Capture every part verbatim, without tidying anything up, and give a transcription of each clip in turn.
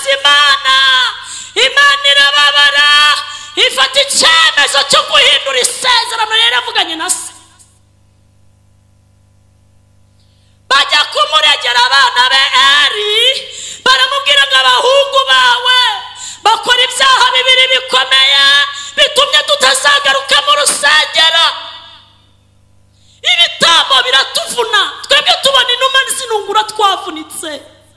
maze imana imana irababara ifata icyemezo cyo guhindura isezerano yari yavuganye na se. Bajya kumuregera abana be Eli, baramubwira ngo abahungu bawe bakora ibyaha bibiri bikomeye bitumye tutazagaruka mu rusengero. Ibitambo biratuvuna, twebwe tubona inuma zinungura twavunitse,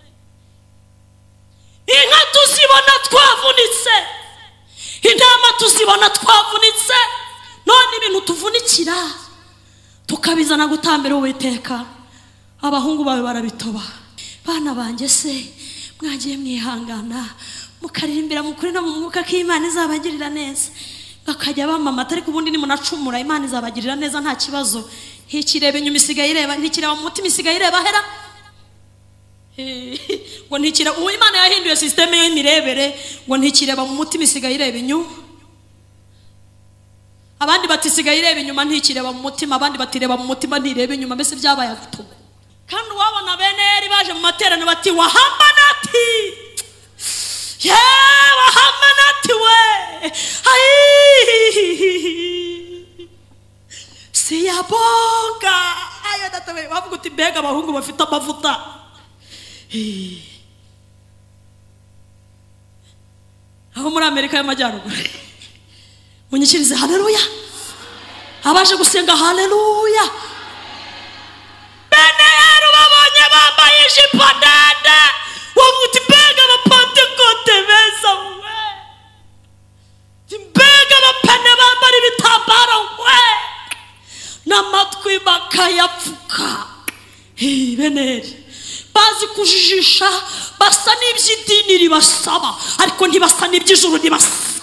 inka tuzibona twavunitse, intama tuzibona twavunitse, none ibintu tuvunikira tukabizana gutambira Uwiteka. Abahungu bawe barabitoba. Bana banjye se mwagiye mwihangana mukaririmbira mukuri no mu mwuka ko Imana izabagirira neza, bakajya bamamata ariko ubundi ni munacumura Imana izabagirira neza nta kibazo. Ntikirebe inyuma isigaye ireba, ntikireba mu mutima isigaye ireba hera. Ngo ntikireba, uwo Imana yahinduye system y'imirebere, ngo ntikireba mu mutima isigaye ireba inyuma. Abandi bati isigaye ireba inyuma ntikireba mu mutima, abandi batireba mu mutima ntirebe inyuma, mbese byabaye gutuba. Kandi wabona bene Eli baje mu materano bati wahamanati, ye wahamanati we siyabonga aya datawe. Bavuga uti mbega abahungu bafite amavuta. Aho muri Amerika y'Amajyaruguru munyikirize haleluya, abaje gusenga haleluya. Bene Eli babonye bambaye ijipo ndende, wavuga uti mbega abapantekote beza we, mbega abapene bambara ibitambaro we, n'amatwi bakayapfuka. Bene Eli bazi kujijisha, basa n'iby'idini ribasaba ariko ntibasa n'iby'ijuru ribasaba.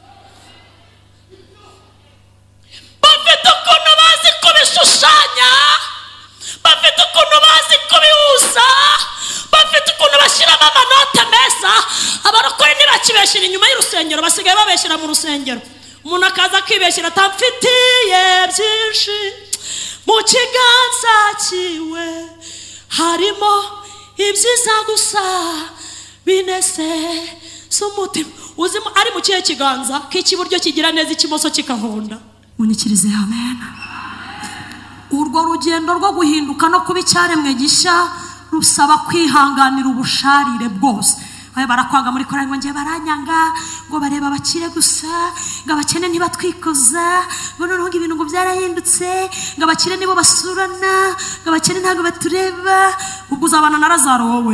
Bafite ukuntu bazi kubishushanya, bafite ukuntu bazi kubihuza, bafite ukuntu bashyiramo amanote meza. Abarokore ntibakibeshyira inyuma y'urusengero, basigaye babeshyira mu rusengero. Umuntu akaza akibeshyira atamfitiye byinshi mu kiganza cyiwe, harimo ibyiza gusa binese s'umutima. Uzimo ari mu kihe kiganza k'ikiburyo kigira neza, ikimoso kikahonda. Unyikirize amen. Urwo rugendo rwo guhinduka no kuba icyaremwe gishya rusaba kwihanganira ubusharire bwose. Baye barakwanga muri korari ngo ngiye baranyanga, ngo bareba abakire gusa, ngo abakene ntibatwikoza, ngo noneho ibintu ngo byarahindutse, ngo abakire nibo basurana, ngo abakene ntabwo batureba. Ubwo uzabana na Lazaro wowe,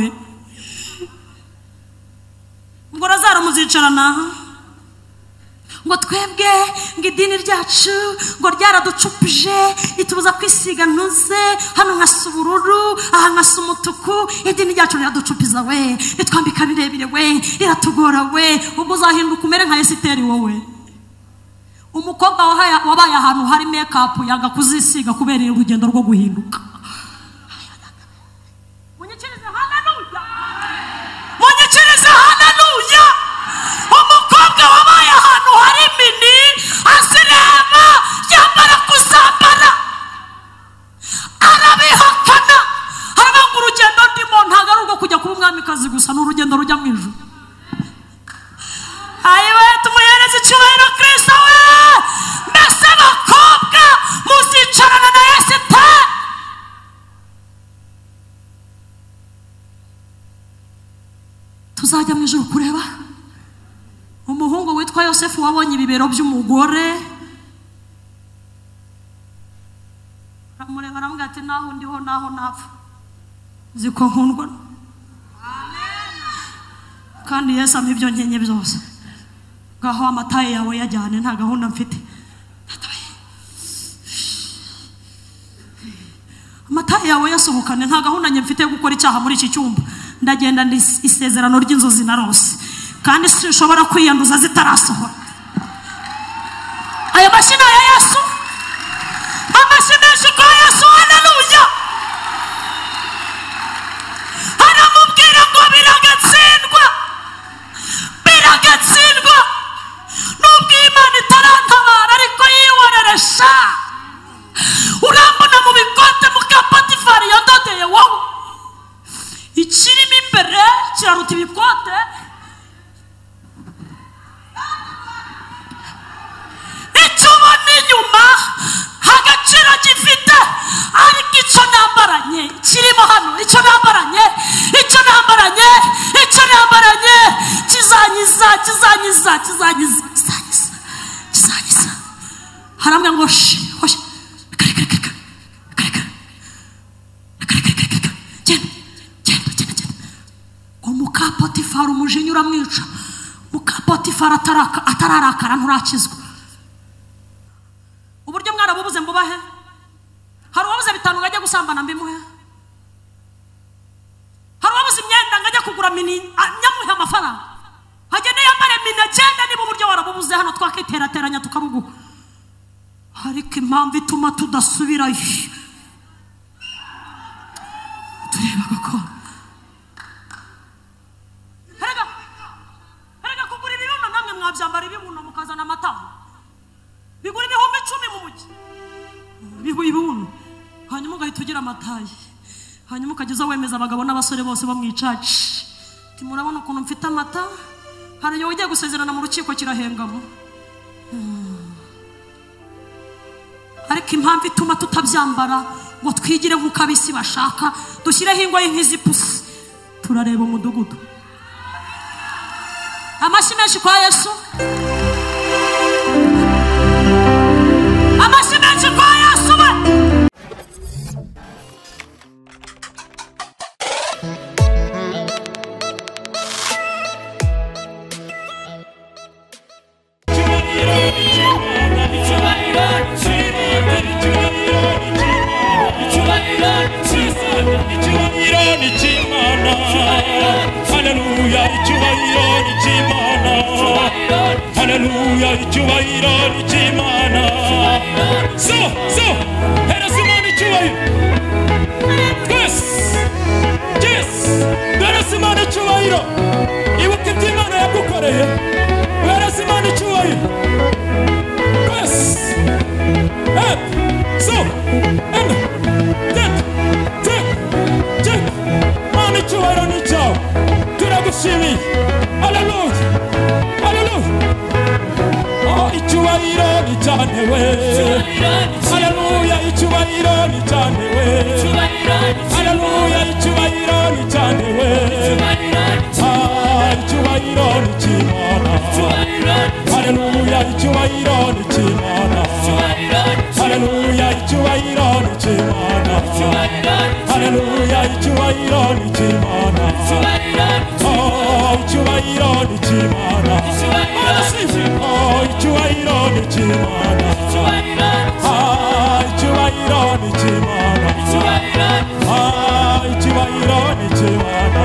ngo Lazaro muzicarana, ngo twebwe ngo idini ryacu ngo ryaraducupije itubuza kwisiga ntuze, hano nkasa ubururu aha nkasa umutuku, idini ryacu riraducupiza we, itwambika birebire we, iratugora we. Ubwo uzahinduka umere nka Esiteri wowe, umukobwa wabaye ahantu hari makeup yanga kuzisiga kubera urugendo rwo guhinduka. Munyikirize haleluya, munyikirize haleluya. Umukobwa wabaye ahantu hari mini asireba yambara kuzambara, arabihakana, haravuga urugendo ndimo ntabwo ari urwo kujya kuba umwamikazi gusa, ni urugendo rujya mu ijuru. Ayiwe tumuhereze icyubahiro Kristo we. Mbese bakobwa muzicarana na Esiteri. Tuzajya mu ijuru kureba umuhungu witwa Yosefu wabonye ibibero by'umugore, amureba aramubwira ati naho ndiho naho napfa ziko nkundwa. Amen. Kandi Yesu ampa ibyo nkenye byose. Ngaho amataye yawe yajyane, nta gahunda mfite. Amataye yawe yasohokane, nta gahunda njye mfite yo gukora icyaha muri iki cyumba. Ndagenda ndi isezerano ry'inzozi narose, kandi sinshobora kwiyanduza zitarasohora. Aya mashina ya Yesu, amashina ya Yesu, haleluya. Aramubwira ngo biragatsindwa, biragatsindwa. Nubwo Imana itarantabara ariko yiworeresha. Urambona mu bikote muka Potifari yadodeye wowe, ikirimo imbere kiraruta ibikote nambaranye kirimo hano, icyo nambaranye icyo nambaranye icyo nambaranye kizanyiza kizanyiza kizanyiza kizanyiza kizanyiza. Haramwe ngo shi hoshi kare kare kare kare kare kare kare kare genda genda genda genda. Umuka Potifari umujinya uramwica, muka Potifari ataraka atararakara nturakizwa. Uburyo mwarabubuze mbubahe, hari uwabuze bitanu ngajya gusambana mbimuhe, hari uwabuze imyenda ngajya kugura mini nyamuhe amafaranga, hagende yambare mini agenda. Niba uburyo warabubuze hano twakiterateranya tukabuguha, ariko impamvu ituma tudasubirayo tureba gakondo. Herega herega kugura ibibuno, namwe mwabyambara ibibuno mukazana amataha, bigura ibihumbi icumi mu mujyi ibibuno, hanyuma ugahita ugira amatayi, hanyuma ukageza wemeza abagabo n'abasore bose bamwicaci ati murabona ukuntu mfite amata. Hari iyo ugiye gusezerana mu rukiko kirahengamo. Ariko impamvu ituma tutabyambara ngo twigire nk'uko abisi bashaka, dushyireho ingoyi nk'izipusi, turareba umudugudu. Amashyi menshi kwa Yesu, amashyi menshi kwa Yesu we. Hallelujah, icyubahiro ni cy'Imana. So, so, hereza Imana icyubahiro. Yes, yes, hereza Imana icyubahiro. Ibuka ibyo Imana yagukoreye, hereza Imana icyubahiro. Yes, and so, and that, that, that. Imana icyubahiro ni cyawe, turagushimiye. Hallelujah, hallelujah. Icyubahiro ni cyane we, haleluya. Icyubahiro ni cyane we, haleluya. Icyubahiro ni cyane we, ah, icyubahiro ni cy'Imana, haleluya. Icyubahiro ni cy'Imana, haleluya. Icyubahiro ni cy'Imana, haleluya. Icyubahiro ni cy'Imana, oh, icyubahiro ni cy'Imana. Oh, icyubahiro ni cy'Imana, ah, icyubahiro ni cy'Imana, ah, icyubahiro ni cy'Imana.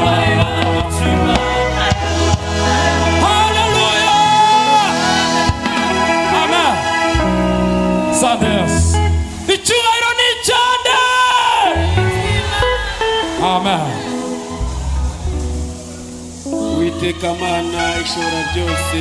Hallelujah, amen. Sanders, icyubahiro ni cyane, amen. Uwiteka Mana ishobora byose,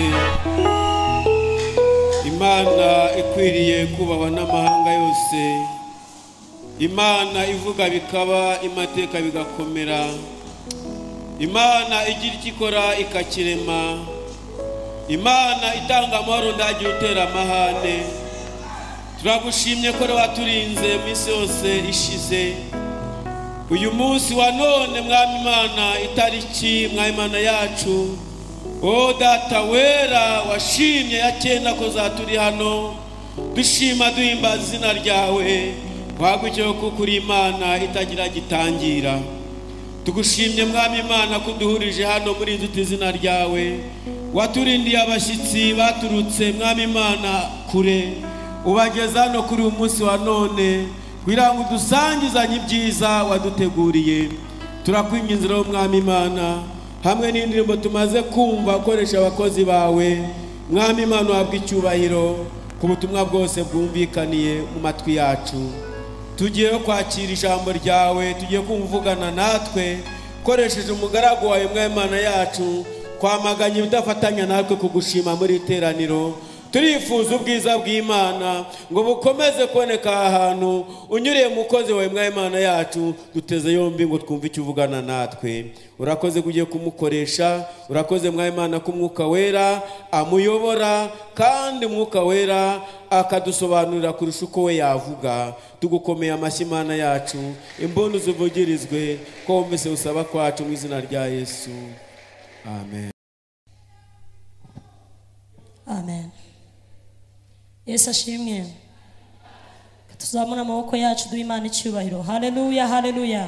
Imana ikwiriye kubahwa n'amahanga yose, Imana ivuga bikaba, imateka bigakomera, Imana igira ikikora ikakirema, Imana itanga amahoro ndagira utera amahane. Turagushimye ko waturinze iminsi yose ishize. Uyu munsi wa none mwami Imana itariki mwami Imana yacu, o data wera washimye yakenda ko zaturi hano, dushima duhimbaza izina ryawe, wagukiye ko kuri Imana itagira gitangira. Tugushimye mwami Imana ko duhurije hano muri inzuti izina ryawe, waturindiye abashyitsi baturutse mwami Imana kure, ubageza hano kuri uyu munsi wa none kugira ngo dusangizanye ibyiza waduteguriye. Turakwinginze rero mwami Imana, hamwe n'indirimbo tumaze kumva ukoresha abakozi bawe, mwami Imana wabwe icyubahiro ku butumwa bwose bwumvikaniye mu matwi yacu. Tugiye kwakira ijambo ryawe, tugiye kumvugana natwe ukoresheje umugaragu wawe mwami Imana yacu, kwamaganya ibidafatanya natwe kugushima muri iteraniro. turifuza ubwiza bw'Imana ngo bukomeze kuboneka ahantu unyuriye mukozi wawe mwa Imana yacu duteze yombi ngo twumve icyo uvugana natwe. Urakoze kugiye kumukoresha, urakoze mwa Imana ko Mwuka Wera amuyobora kandi Mwuka Wera akadusobanurira kurusha uko we yavuga. Tugukomeye amashyi Imana yacu, imbono zivugirizwe ko wumvise usaba kwacu mu izina rya Yesu. Amen. Amen. Yesu ashimwe. Tuzamura amaboko yacu duha Imana icyubahiro. Haleluya, haleluya.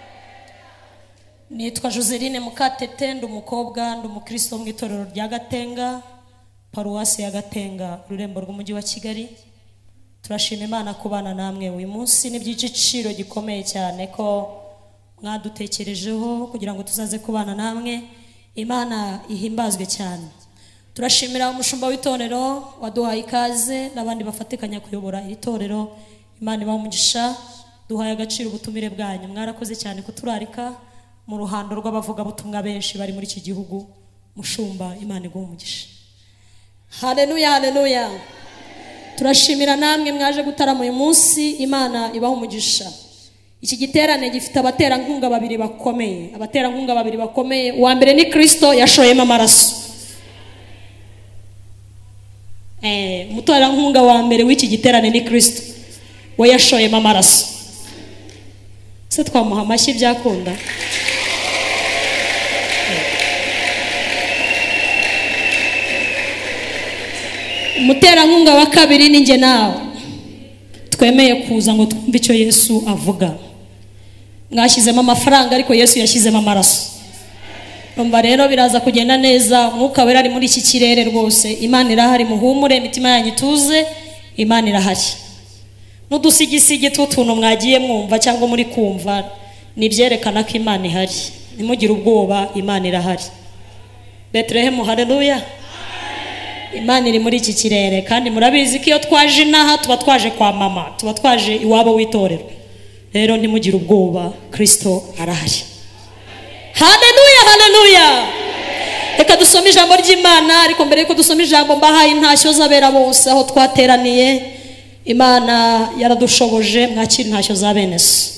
Nitwa Joseline Mukatete, ndi umukobwa, ndi umukristo mu itorero rya Gatenga, paruwasi ya Gatenga, ururembo rw'umujyi wa Kigali. Turashima Imana kubana namwe uyu munsi, n'iby'igiciro gikomeye cyane ko mwadutekerejeho kugira ngo tuzaze kubana namwe. Imana ihimbazwe cyane. Turashimira umushumba w'itorero waduhaye ikaze n'abandi bafatikanya kuyobora iri torero. Imana ibahe umugisha, duhaye agaciro ubutumire bwanyu. Mwarakoze cyane kuturarika mu ruhando rw'abavuga butumwa benshi bari muri iki gihugu. Mushumba, Imana iguhe umugisha. Haleluya, haleluya. Turashimira namwe mwaje gutarama uyu munsi. Imana ibahe umugisha. Iki giterane gifite abaterankunga babiri bakomeye. Abaterankunga babiri bakomeye. Uwa mbere ni Kristo yashoyemo amaraso. Eh, umuterankunga wa mbere w'iki giterane ni Kristo. We yashoyemo amaraso. Se twamuha amashyi byakunda. Umuterankunga wa kabiri ni nge nawe. Twemeye kuza ngo twumve icyo Yesu avuga. Mwashyizemo amafaranga ariko Yesu yashyizemo amaraso. Umva rero biraza kugenda neza. Mwuka Wera ari muri iki kirere rwose. Imana irahari, muhumure, imitima yanyu ituze. Imana irahari. N'udusigisigi tw'utuntu mwagiye mwumva cyangwa muri kumva nibyerekana ko Imana ihari. Nimugire ubwoba, Imana irahari. Bethlehem, haleluya. Imana iri muri iki kirere kandi murabizi ko iyo twaje inaha tuba twaje kwa mama, tuba twaje iwabo w'itorero. Rero ntimugire ubwoba, Kristo arahari. Haleluya, haleluya. Reka dusome ijambo ry'Imana, ariko mbere yuko dusome ijambo mbahaye intashyo z'abera bose aho twateraniye. Imana yaradushoboje, mwakira intashyo za bene so.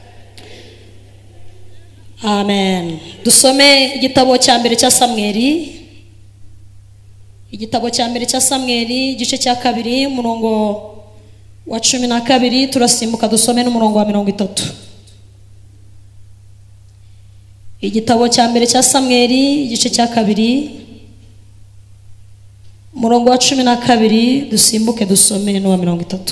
Amen. Dusome igitabo cya mbere cya Samweli. Igitabo cya mbere cya Samweli, igice cya kabiri, umurongo wa cumi na kabiri, turasimbuka dusome n'umurongo wa mirongo itatu. Igitabo cya mbere cya Samweli, igice cya kabiri, umurongo wa cumi na kabiri, dusimbuke dusome n'uwa mirongo itatu.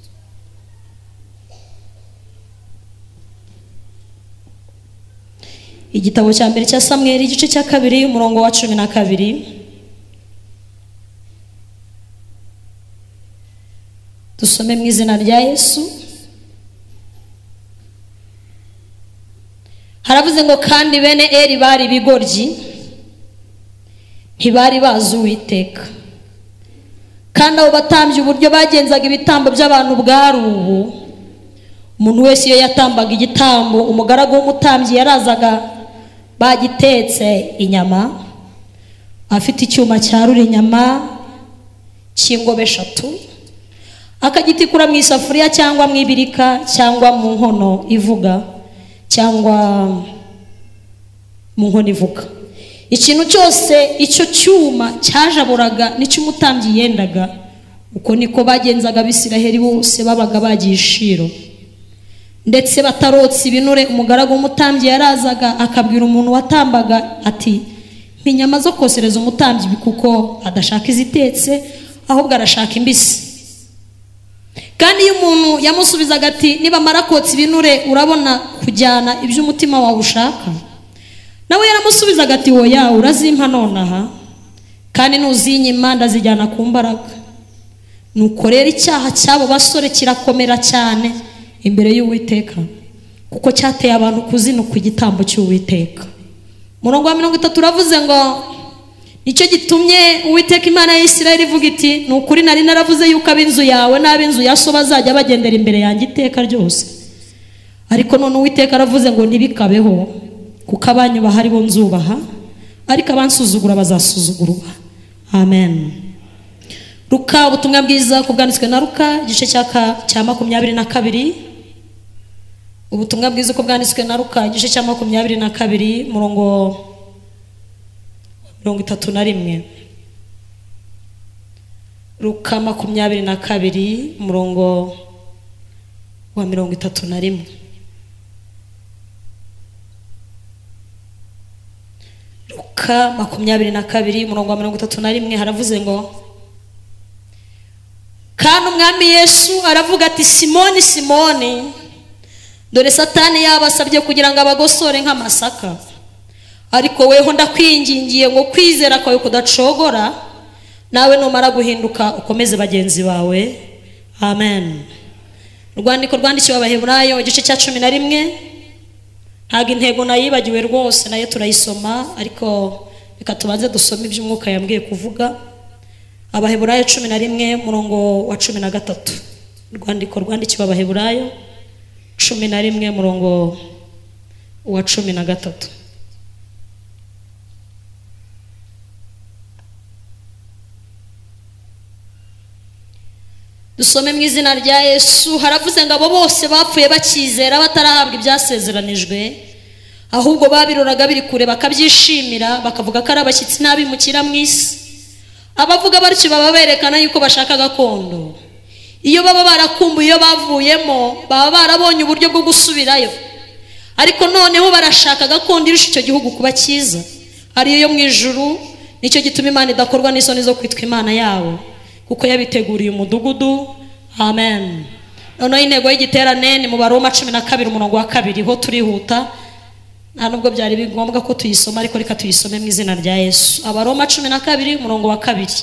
Igitabo cya mbere cya Samweli, igice cya kabiri, umurongo wa cumi na kabiri. Dusome mu izina rya Yesu. Haravuze ngo kandi bene Eli bari bigoryi, ntibari bazi Uwiteka. Kandi abo batambye uburyo bagenzaga ibitambo by'abantu bwari ubu. Umuntu wese iyo yatambaga igitambo, umugaragu w'umutambyi yarazaga bagitetse inyama, afite icyuma cyarura inyama cy'ingobe eshatu, akagitikura mu isafuriya cyangwa mu ibirika cyangwa mu nkono ivuga cyangwa mu nkono ivuga. Ikintu cyose icyo cyuma cyajaburaga nicyo umutambyi yendaga. Uko niko bagenzaga Abisiraheli bose babaga bagiye ishiro. Ndetse batarotse ibinure, umugaragu w'umutambyi yarazaga akabwira umuntu watambaga ati mpinyama zo kosereza umutambyi kuko adashaka izitetse ahubwo arashaka imbisi. Kandi iyo umuntu yamusubizaga ati niba marakotse ibinure urabona kujyana ibyo umutima wawe ushaka, nawe yaramusubizaga ati oya urazimpa nonaha kandi nuzinyima ndazijyana ku mbaraga. Nuko rero icyaha cy'abo basore kirakomera cyane imbere y'Uwiteka kuko cyateye abantu kuzinuka igitambo cy'Uwiteka. Murongo wa mirongo itatu uravuze ngo nicyo gitumye Uwiteka Imana ya Isirayeli ivuga iti ni ukuri nari naravuze yuko ab'inzu yawe n'ab'inzu ya so bazajya bagendera imbere yanjye iteka ryose. Ariko none Uwiteka aravuze ngo ntibikabeho kuko abanyubaha ari bo nzubaha, ariko abansuzugura bazasuzugurwa. Amen. Luka, ubutumwa bwiza kubwanditswe na Luka igice cya makumyabiri na kabiri. Ubutumwa bwiza kubwanditswe na Luka igice cya makumyabiri na kabiri murongo mirongo itatu na rimwe. Luka makumyabiri na kabiri murongo wa mirongo itatu na rimwe. Luka makumyabiri na kabiri murongo wa mirongo itatu na rimwe haravuze ngo, kandi umwami Yesu aravuga ati, Simoni Simoni, dore Satani yabasabye kugira ngo abagosore nk'amasaka, ariko weho ndakwingingiye ngo kwizera kwawe kudacogora, nawe numara guhinduka ukomeze bagenzi bawe. Amen. Urwandiko rwandikiwe Abaheburayo igice cya cumi na rimwe. Ntabwo intego nayibagiwe rwose, nayo turayisoma, ariko reka tubanze dusome ibyo Umwuka yambwiye kuvuga. Abaheburayo cumi na rimwe murongo wa cumi na gatatu. Urwandiko rwandikiwe Abaheburayo cumi na rimwe murongo wa cumi na gatatu. Dusome mu izina rya Yesu. Haravuze ngo abo bose bapfuye bakizera batarahabwa ibyasezeranijwe, ahubwo babiroraga biri kure bakabyishimira, bakavuga ko ari abashyitsi n'abimukira mu isi. Abavuga batyo baba berekana yuko bashaka gakondo. Iyo baba barakumbuye iyo bavuyemo, baba barabonye uburyo bwo gusubirayo, ariko noneho barashaka gakondo irusha icyo gihugu kuba cyiza, ariyo yo mu ijuru. Nicyo gituma Imana idakorwa n'isoni zo kwitwa Imana yabo, kuko yabiteguriye umudugudu. Amen. Noneho intego y'igiterane ni mu Baroma cumi na kabiri umurongo wa kabiri. Ho turihuta, nta nubwo byari bigombwa ko tuyisoma, ariko reka tuyisome mu izina rya Yesu. Abaroma cumi na kabiri umurongo wa kabiri.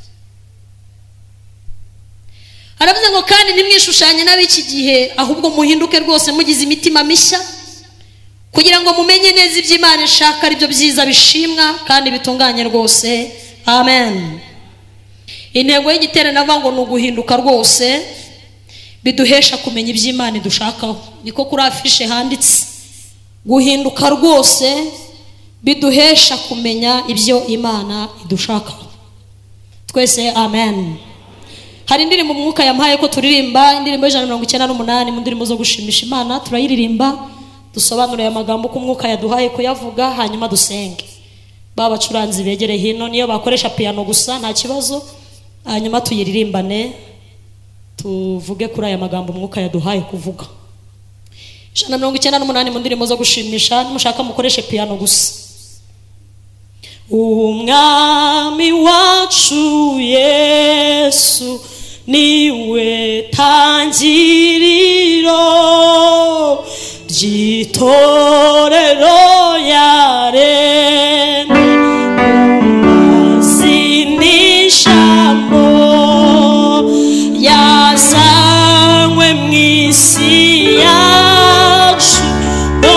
Haravuze ngo, kandi ntimwishushanye n'ab'iki gihe, ahubwo muhinduke rwose mugize imitima mishya, kugira ngo mumenye neza ibyo Imana ishaka, ari byo byiza bishimwa kandi bitunganye rwose. Amen. Intego y'igiterane navuga ngo ni uguhinduka rwose biduhesha kumenya ibyo Imana idushakaho. Niko kuri afishe handitse, guhinduka rwose biduhesha kumenya ibyo Imana idushakaho. Twese amen. Hari indirimbo Umwuka yampaye ko turirimba, indirimbo y'ijana na mirongo icyenda n'umunani mu ndirimbo zo gushimisha Imana. Turayiririmba, dusobanure amagambo ko Umwuka yaduhaye kuyavuga, hanyuma dusenge. Baba bacuranzi begere hino, niyo bakoresha piano gusa nta kibazo, hanyuma tuyiririmbane, tuvuge kuri aya magambo Umwuka yaduhaye kuvuga. ijana na mirongo icyenda n'umunani mu ndirimbo zo gushimisha, nimushaka mukoreshe piano gusa. Umwami wacu Yesu niwe tangiriro ry'itorero yaremye, umazi n'ijambo yazanywe mu isi yacu no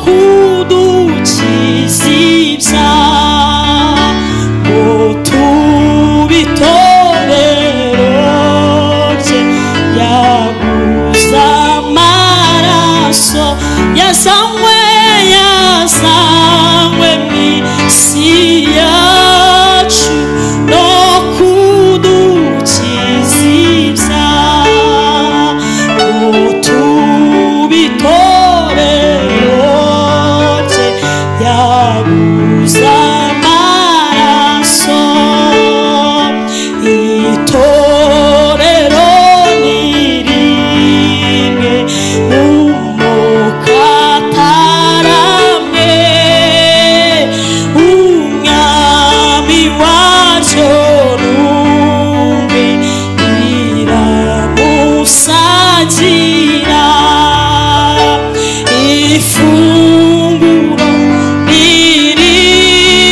kudukiza ibyaha, ngo tube itorero rye, yaguze amaraso, yazanywe yazanywe mu isi yacu no kudukiza ibyaha, ngo tube itorero rye, yaguze amaraso. Itorero ni rimwe, umwuka ataramwe, umwami waryo rumwe, riramusangira. Ifunguro ni rimwe,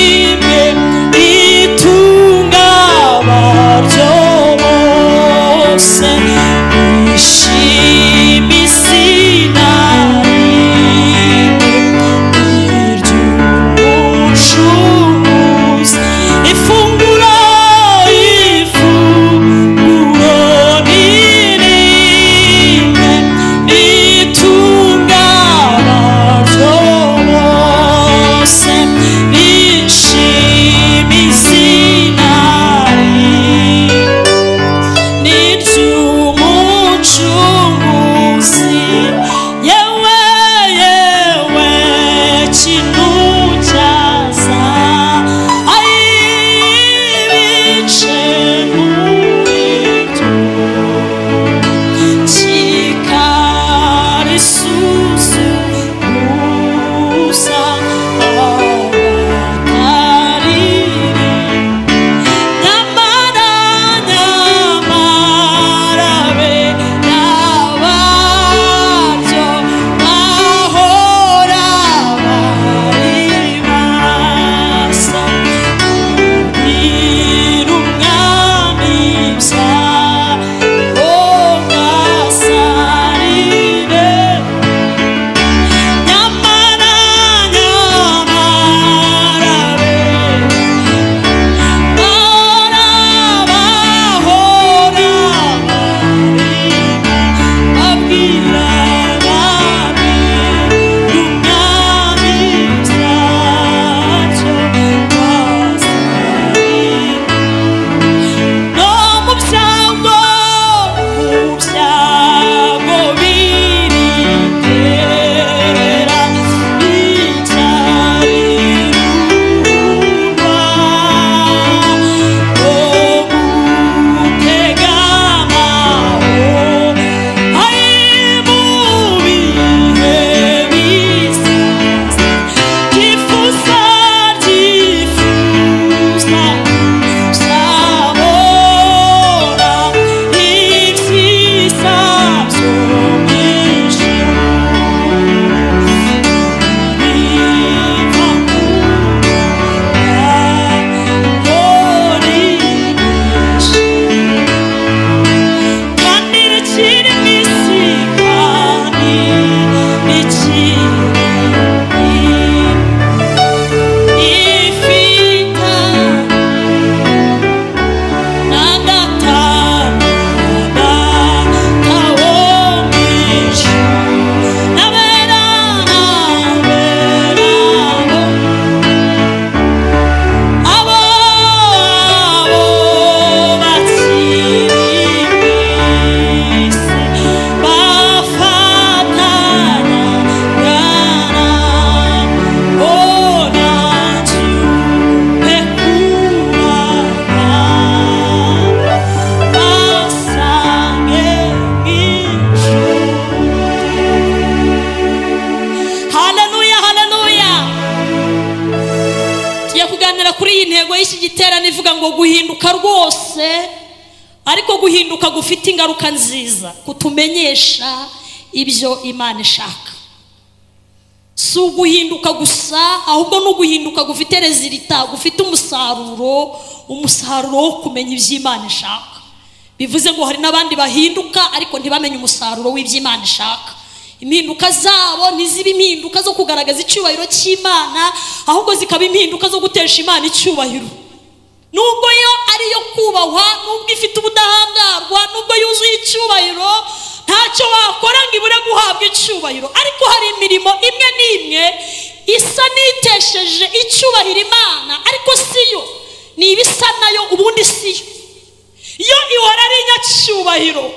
kuri iyi ntego y'iki giterane ivuga ngo guhinduka rwose, ariko guhinduka gufite ingaruka nziza, kutumenyesha ibyo Imana ishaka. Si uguhinduka gusa, ahubwo no guhinduka gufite rezilita, gufite umusaruro, umusaruro wo kumenya ibyo Imana ishaka. Bivuze ngo hari n'abandi bahinduka ariko ntibamenye umusaruro w'ibyo Imana ishaka. Impinduka zabo ntizibe impinduka zo kugaragaza icyubahiro cy'Imana, ahubwo zikaba impinduka zo gutesha Imana icyubahiro. Nubwo yo ari yo kubahwa, nubwo ifite ubudahangarwa, nubwo yuzuye icyubahiro, ntacyo wakora ngo ibure guhabwa icyubahiro. Ariko hari imirimo imwe n'imwe isa n'itesheje icyubahiro Imana, ariko siyo, ni ibisa nayo ubundi siyo. Iyo ihora ari inyacyubahiro,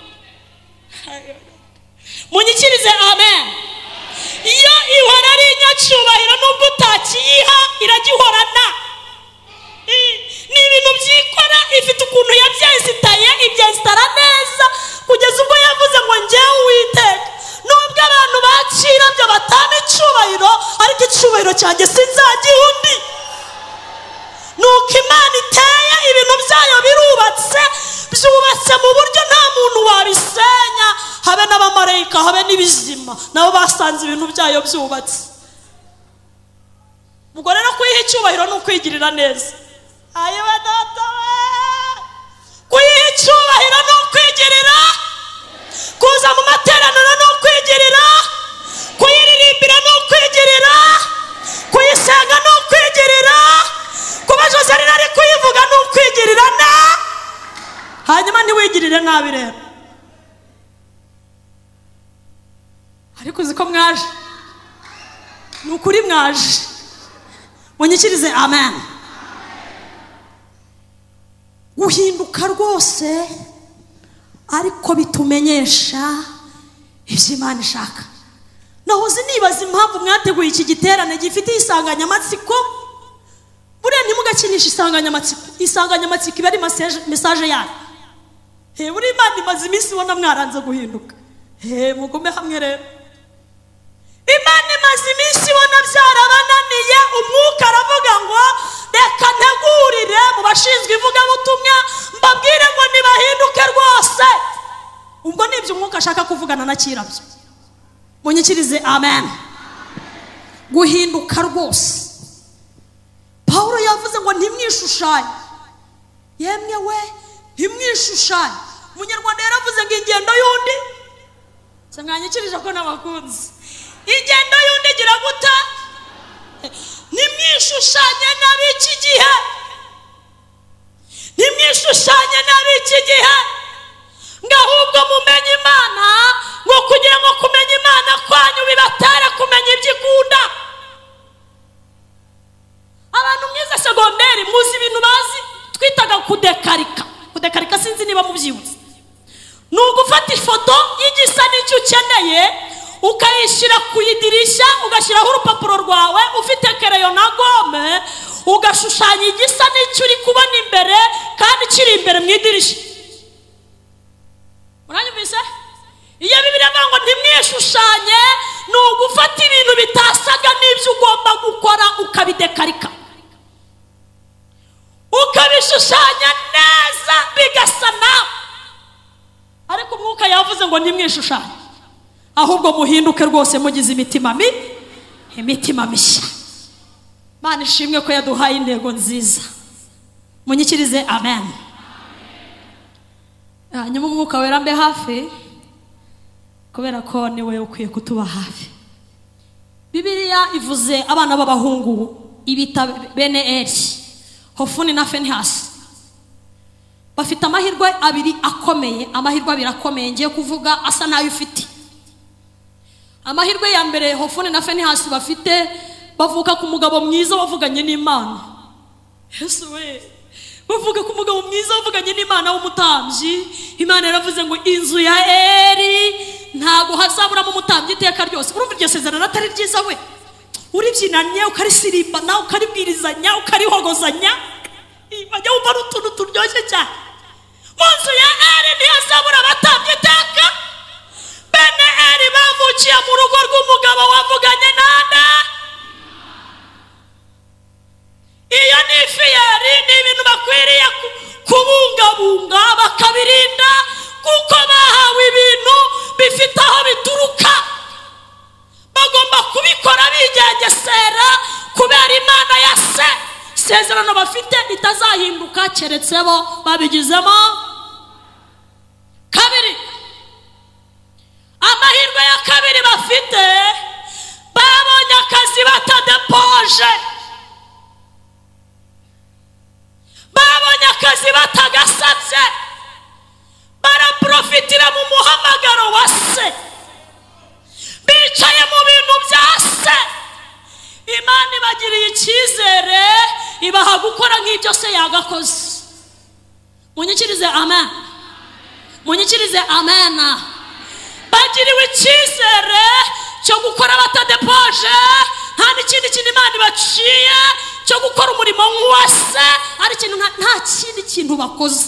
munyikirize amen. Iyo ihora ari inyacyubahiro, nubwo utakiyiha iragihorana. Ni ibintu byikora, ifite ukuntu yabyesitaye, ibyesitara neza kugeza ubwo yavuze ngo njyewe Uwiteka, nubwo abantu bakira byo batama icyubahiro, ariko icyubahiro cyanjye sinzagiha undi. Nuko Imana iteye, ibintu byayo birubatse, byubatse mu buryo nta muntu wabisenya, habe n'abamarayika habe n'ibizima nabo basanze ibintu byayo byubatse. Ubwo rero kuyiha icyubahiro ni ukwigirira neza. Ayewe data we, kuyiha icyubahiro ni ukwigirira, kuza mu materaniro ni ukwigirira, kuyiririmbira ni ukwigirira, kuyisenga ni ukwigirira, kuba Joseline ari kuyivuga ni ukwigirira na hanyuma ntiwigirire nabi rero. Ariko uzi ko mwaje, ni ukuri mwaje, munyikirize amen. Guhinduka rwose ariko bitumenyesha ibyo Imana ishaka. Nahoze nibaza impamvu mwateguye iki giterane gifite insanganyamatsiko. Buriya ntimugakinisha insanganyamatsiko, insanganyamatsiko iba ari mesaje yayo. He, buri Imana imaze iminsi ibona mwaranze guhinduka. He, mugume hamwe rero. Imana imaze iminsi ibona byarabananiye, umwuka aravuga ngo reka ntegurire mu bashinzwe ivugabutumwa mbabwire ngo nibahinduke rwose. Ubwo nibyo umwuka ashaka kuvugana na Kirabyo. Munyikirize amen. Guhinduka rwose, Pawulo yavuze ngo ntimwishushanye. Yemwe we, ntimwishushanye. Umunyarwanda yaravuze ngo ingendo y'undi, sanganyikirije ko n'abakunzi, ingendo y'undi gira guta. Ntimwishushanye n'ab'iki gihe, ntimwishushanye n'ab'iki gihe, ngo ahubwo mumenye Imana, ngo kugira ngo kumenya Imana kwanyu bibatera kumenya ibyo ikunda. Abantu mwiza segonderi muzi ibintu bazi twitaga kudekarika. Kudekarika sinzi niba mubyibutse. Ni ugufata ifoto y'igisa n'icyo ukeneye, ukayishyira ku idirishya, ugashyiraho urupapuro rwawe, ufite kereyo na gome, ugashushanya igisa n'icyo uri kubona imbere kandi kiri imbere mu idirishya. Muranyumvise? Iyo Bibiliya ivuga ngo ntimwishushanye, ni ugufata ibintu bitasaga n'ibyo ugomba gukora ukabidekarika, ukabishushanya neza bigasa nawe. Ariko umwuka yavuze ngo ntimwishushanye, ahubwo muhinduke rwose mugize imitima mi imitima mishya. Imana ishimwe ko yaduhaye intego nziza. Munyikirize amen. Hanyuma umwuka wera mbe hafi, kubera ko niwe ukwiye kutuba hafi. Bibiliya ivuze abana b'abahungu ibita bene Eli, Hofuni na Finehasi. Bafite amahirwe abiri akomeye, amahirwe abiri akomeye ngiye kuvuga asa nayo ufite. Amahirwe ya mbere Hofuni na Finehasi bafite, bavuka ku mugabo mwiza wavuganye n'Imana. Yesu we, bavuga ku mugabo mwiza wavuganye n'Imana w'umutambyi. Imana yaravuze ngo inzu ya Eli ntago hazaburamo umutambyi iteka ryose. Urumva iryo sezerano atari ryiza we? Uribyinanye ukarisirimba, ukaribwirizanya, ukarihogozanya, bajya wumva ari utuntu turyoshye cyane. Mu nzu ya Eli ntihazabura abatambyi iteka. Bene Eli bavukiye mu rugo rw'umugabo wavuganye nande. Iyo ni kubibungabunga bakabirinda kuko bahawe ibintu bifite aho bituruka. Bagomba kubikora bigengesera kubera Imana ya se. Isezerano bafite ritazahinduka keretse bo babigizemo kabiri. Amahirwe ya kabiri bafite, babonye akazi batadepoje, babonye akazi batagasabye, baraprofitira mu muhamagaro wa se, bicaye mu bintu bya se. Imana ibagiriye icyizere ibaha gukora nk'ibyo se yagakoze. Munyikirize amen, munyikirize amen. Bagiriwe icyizere cyo gukora batadepoje, nta n'ikindi kintu Imana ibaciye cyo gukora umurimo nk'uwa se, ari ikintu nta kindi kintu bakoze.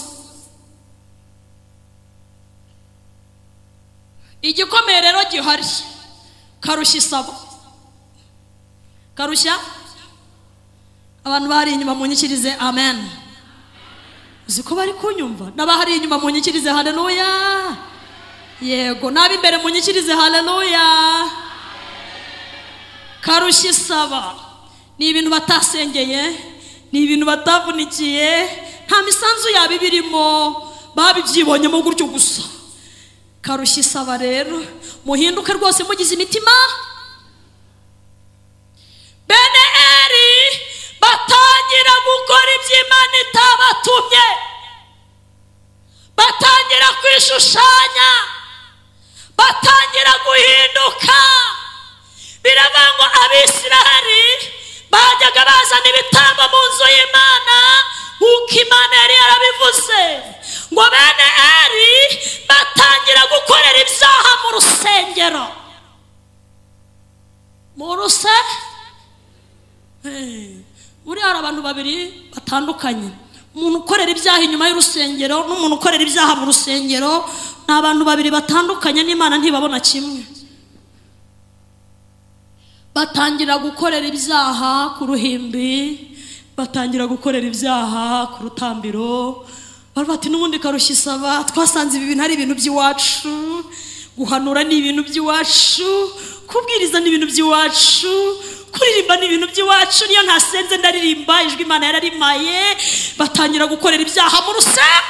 Igikomeye rero gihari, karushya isaba. Karushya abantu bari inyuma munyikirize amen. Uziko bari kunyumva? N'abahari inyuma munyikirize haleluya. Yego, nabi imbere munyikirize haleluya. Karushya isaba ni ibintu batasengeye, ni ibintu batavunikiye, nta misanzu yabo birimo, babibyibonyemo gutyo gusa. Karushya isaba rero muhinduke rwose mugize imitima. Bene Eri batangira gukora iby'Imana itabatumye, batangira kwishushanya, batangira guhinduka. Biravuga ngo Abisiraheli bajyaga bazana ibitambo mu nzu y'Imana nk'uko Imana yari yarabivuze, ngo bene Eri batangira gukorera ibyaha mu rusengero. Mu rusengero muri hari abantu babiri batandukanye, umuntu ukorera ibyaha inyuma y'urusengero n'umuntu ukorera ibyaha mu rusengero. Ni abantu babiri batandukanye, n'Imana ntibabona kimwe. Batangira gukorera ibyaha ku ruhimbi, batangira gukorera ibyaha ku rutambiro. Bari bati n'ubundi karushya isaba, twasanze ibi bintu ari ibintu by'iwacu, guhanura ni ibintu by'iwacu, kubwiriza ni ibintu by'iwacu, kuririmba ni ibintu by'iwacu, niyo ntasenze ndaririmba, ijwi Imana yararimaye. Batangira gukorera ibyaha mu rusengero.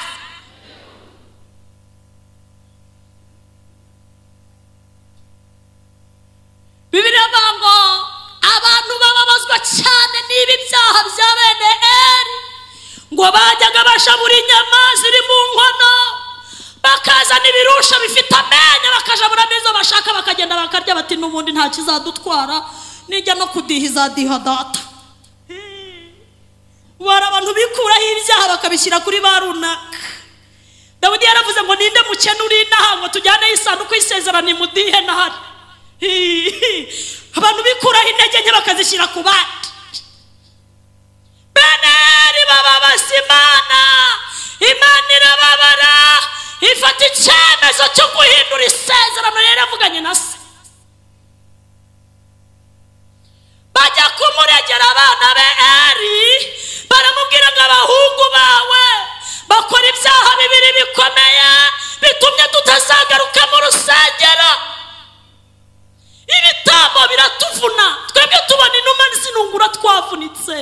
Bibiliya ivuga ngo abantu bababazwa cyane n'ibi byaha bya bene Eri, ngo bajyaga bashabura inyama ziri mu nkono, bakazana ibirusha bifite amenyo, bakajaburamo izo bashaka, bakagenda bakarya, bati n'ubundi nta kizadutwara, nijya no kudiha izadiha data. Bari abantu bikuraho ibyaha bakabishyira kuri ba runaka. Dawidi yaravuze ngo ninde mukene uri inaha ngo tujyane isanduku y'isezerano imudihe nahari. Abantu bikuraho intege nke bakazishyira ku bandi. Bene Eri bababaza Imana, Imana irababara, ifata icyemezo cyo guhindura isezerano yari yavuganye na se. Bajya kumuregera abana be Eri, baramubwira ngo abahungu bawe bakora ibyaha bibiri bikomeye bitumye tutazagaruka mu rusengero. Ibitambo biratuvuna, twebwe tubona inuma zinungura twavunitse,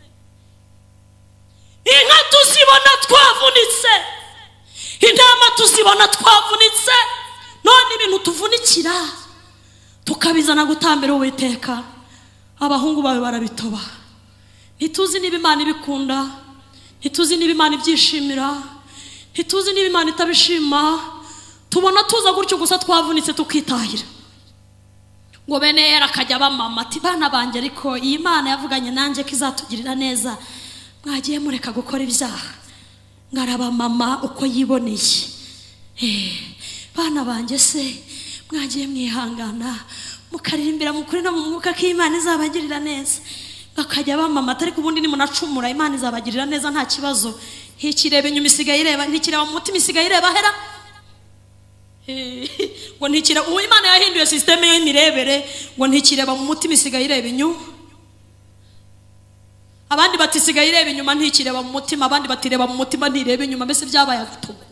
inka tuzibona twavunitse, intama tuzibona twavunitse, none ibintu tuvunikira tukabizana gutambira Uwiteka. Abahungu bawe barabitoba. Ntituzi niba Imana ibikunda, ntituzi niba Imana ibyishimira, ntituzi niba Imana itabishima. Tubona tuza gutyo gusa twavunitse tukitahira. Ngo bene Eri akajya bamama ati bana banjye, ariko iyi Imana yavuganye nanjye ko izatugirira neza, mwagiye mureka gukora ibyaha. Ngaraba mama uko yiboneye. Eh, bana banjye se mwagiye mwihangana mukaririmbira mukuri no mu mwuka ko Imana izabagirira neza. Bakajya bamama ariko ubundi ni munacumura, Imana izabagirira neza nta kibazo. Ntikirebe inyuma isigaye ireba, ntikireba mu mutima isigaye ireba hera. Ngo ntikireba, uwo Imana yahinduye systeme y'imirebere, ngo ntikireba mu mutima isigaye ireba inyuma. abandi batisigaye ireba inyuma ntikireba mu mutima, abandi batireba mu mutima ntireba inyuma, mbese byabaye agatugu.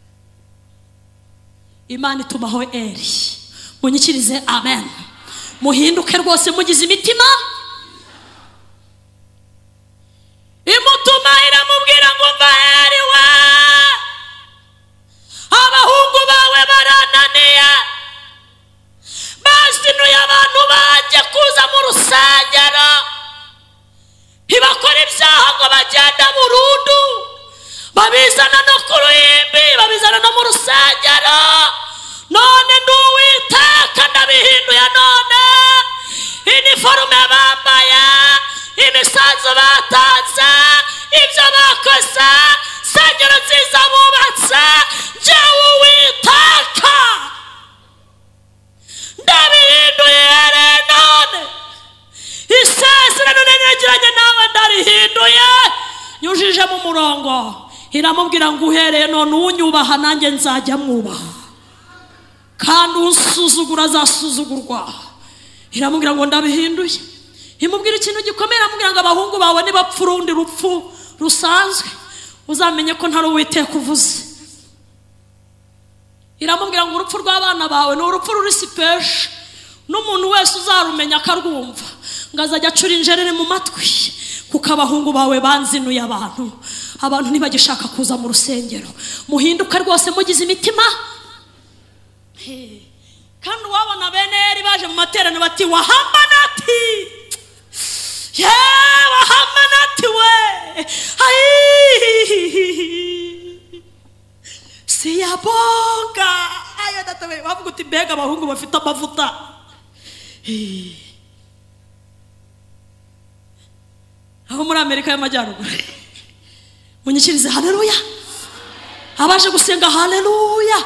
Imana itumaho Eli, munyikirize amen. Muhinduke rwose mugize imitima. Imutuma iramubwira ngo mva Eli we, abahungu bawe barananiye, bazinuye abantu bajya kuza mu rusengero, ntibakora ibyaha ngo bagenda burundu, babizana no ku ruhimbi, babizana no mu rusengero. None nduwiteka ndabihinduye, none iniforume bambaye, imisanzu batanze, ibyo bakoze, sengero nziza bubatse, njyewe Uwiteka ndabihinduye. None isezerano nagiranye nawe ndarihinduye, nyujije mu murongo. Iramubwira ngo uhereye none unyubaha nanjye nzajya mwubaha, kandi unsuzugura azasuzugurwa. Iramubwira ngo ndabihinduye. Imubwira ikintu gikomeye, iramubwira ngo abahungu bawe nibapfa urundi rupfu rusanzwe, uzamenye ko ntari Uwiteka uvuze. Iramubwira ngo urupfu rw'abana bawe ni urupfu ruri sipeshe, n'umuntu wese uzarumenya akarwumva ngo azajya acura injerere mu matwi, kuko abahungu bawe banzinuye abantu. Abantu ntibagishaka kuza mu rusengero. Muhinduke rwose mugize imitima. Kandi wabona bene Eli baje mu materaniro bati Wahamanati, ye Wahamanati we, siyabonga. Ayo datawe bavuga uti mbega abahungu bafite amavuta. Aho muri Amerika y'Amajyaruguru, munyikirize haleluya. Abaje gusenga haleluya.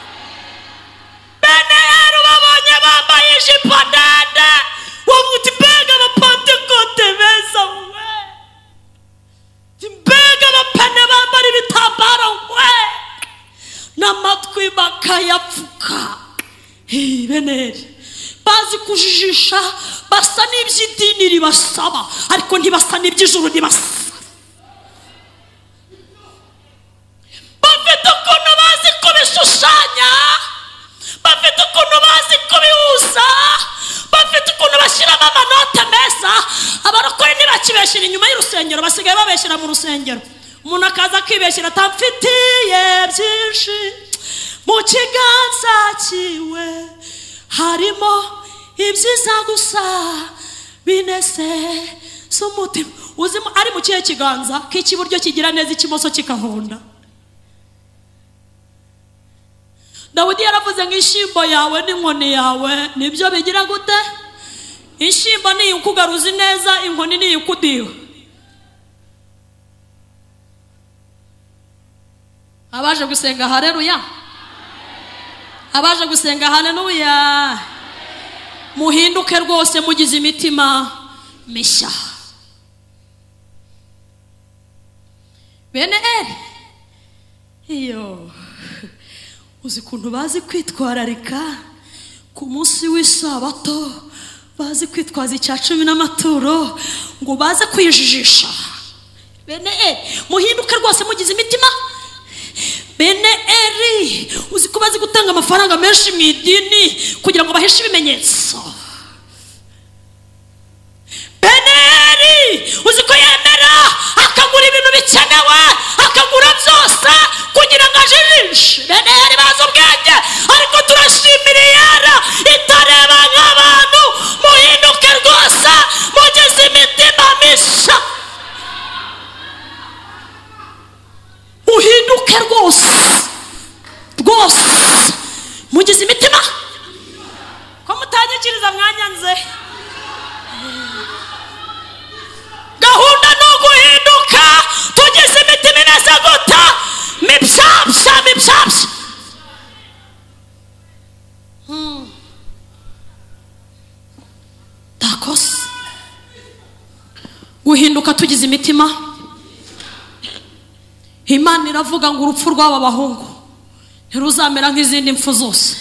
Bene Eli babonye bambaye ijipo ndende, wavuga uti mbega abapantekote beza we, mbega abapene bambara ibitambaro we, n'amatwi bakayapfuka. Bene Eli bazi kujijisha, basa n'iby'idini ribasaba, ariko ntibasa n'iby'ijuru ribasaba. Bafite ukuntu bazi kubishushanya, bafite ukuntu bazi kubihuza, bafite ukuntu bashyiramo amanote meza. Abarokore ntibakibeshyira inyuma y'urusengero, basigaye babeshyira mu rusengero. Umuntu akaza akibeshyira atamfitiye byinshi, mu kiganza cyiwe harimo ibyiza gusa binese s'umutima. Uzimo ari mu kihe kiganza k'ikiburyo kigira neza, ikimoso kikahonda. Dawidi yaravuze ngo ishimbo yawe n'inkoni yawe nibyo bigira gute? Ishimbo ni ukugaruza neza, inkoni ni ukudiha. Abaje gusenga haleluya, abaje gusenga haleluya. Muhinduke rwose mugize imitima mishya. Bene Eli iyo uzi kuntu bazi kwitwararika ku munsi w'isabato, bazi kwitwaza icya cumi n'amaturo ngo baze kwijijisha. Bene Eli muhinduke rwose mugize imitima. Bene Eli uzi ko bazi gutanga amafaranga menshi mu idini kugira ngo baheshe ibimenyetso. Bene Eli uzi ko yemera akagura ibintu bikenewe, akagura byose kugira ngo ajijishe. Bene Eli bazi ubwenge, ariko turashimira Iyera itareba nk'abantu. Muhinduke rwose mugize imitima mishya. Muhinduke rwose rwose mugize imitima. Ko mutanyikiriza mwanya nze, gahunda no guhinduka tugize imitima imeze guta mipsapsa mipsapsa. Hmm. Takos guhinduka tugize imitima. Imana iravuga ngo urupfu rw'aba bahungu ntiruzamera nk'izindi mpfu zose,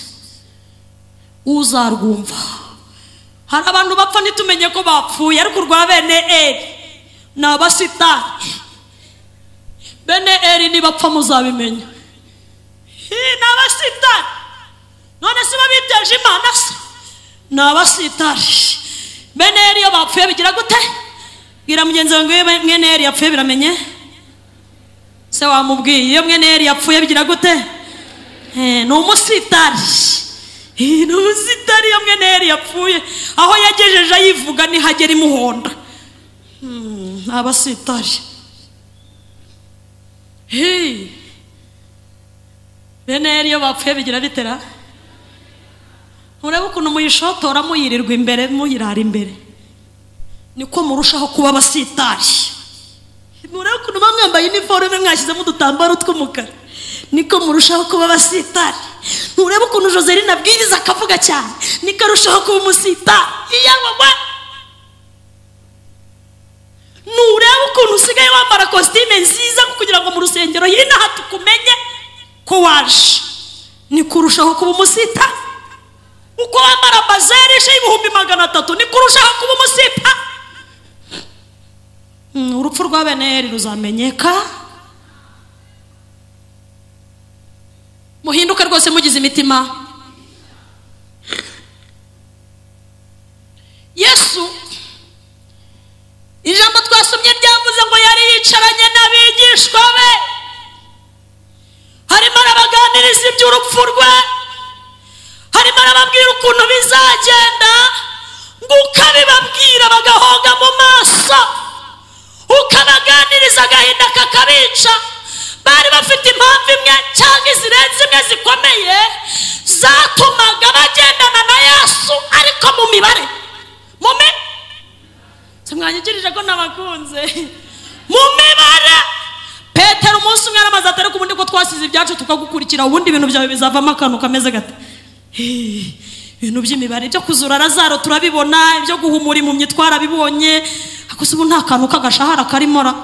uzarwumva. Hari abantu bapfa ntitumenye ko bapfuye, ariko urwa bene Eli n'abasitari. Bene Eri nibapfa muzabimenya. N'abasitari none se babiteje Imana se? N'abasitari. Bene Eri iyo bapfuye bigira gute? Bwira mugenzi wawe ngo mwene Eri yapfuye biramenye se, wamubwiye iyo mwene Eri yapfuye bigira gute? Eh, ni umusitari. Eh, ni umusitari iyo mwene Eri yapfuye aho yagejeje ayivuga nihagera imuhonda. Hmm, n'abasitari. Hey, bene Eri iyo bapfuye bigira bitera? Murebe ukuntu muyishotora muyirirwa imbere muyirara imbere, niko murushaho kuba abasitari. Murebe ukuntu bamwambaye uniforme mwashyizemo udutambaro tw'umukara, niko murushaho kuba abasitari. Murebe ukuntu Joseline abwiriza akavuga cyane, niko arushaho kuba umusitari. Iyabagwa nurebe ukuntu usigaye wambara kositime nziza kugira ngo mu rusengero hino hatukumenye ko waje, niko urushaho kuba umusitari. Uko wambara bazeri y'ibihumbi magana atatu niko urushaho kuba umusitari. Mm, urupfu rwa bene Eri ruzamenyeka. Muhinduke rwose mugize imitima. Yesu ijambo twasomye ryavuze ngo yari yicaranye n'abigishwa be, harimo arabaganiriza iby'urupfu rwe, harimo arababwira ukuntu bizagenda, ngo ukabibabwira bagahoga mu maso, ukabaganiriza agahinda kakabica. Bari bafite impamvu imwe cyangwa izirenze imwe zikomeye zatumaga bagendana na Yesu, ariko mu mibare mume simwanyigirije ko nabakunze mu mibare. Petero umunsi umwe aramaze atari kubundi ko twasize ibyacu tukagukurikira, ubundi ibintu byawe bizavamo akantu kameze gate. Ibintu by'imibare byo kuzura Lazaro turabibona, ibyo guhumura impumyi twarabibonye, akuze ubu nta kantu kagashahara karimo ra.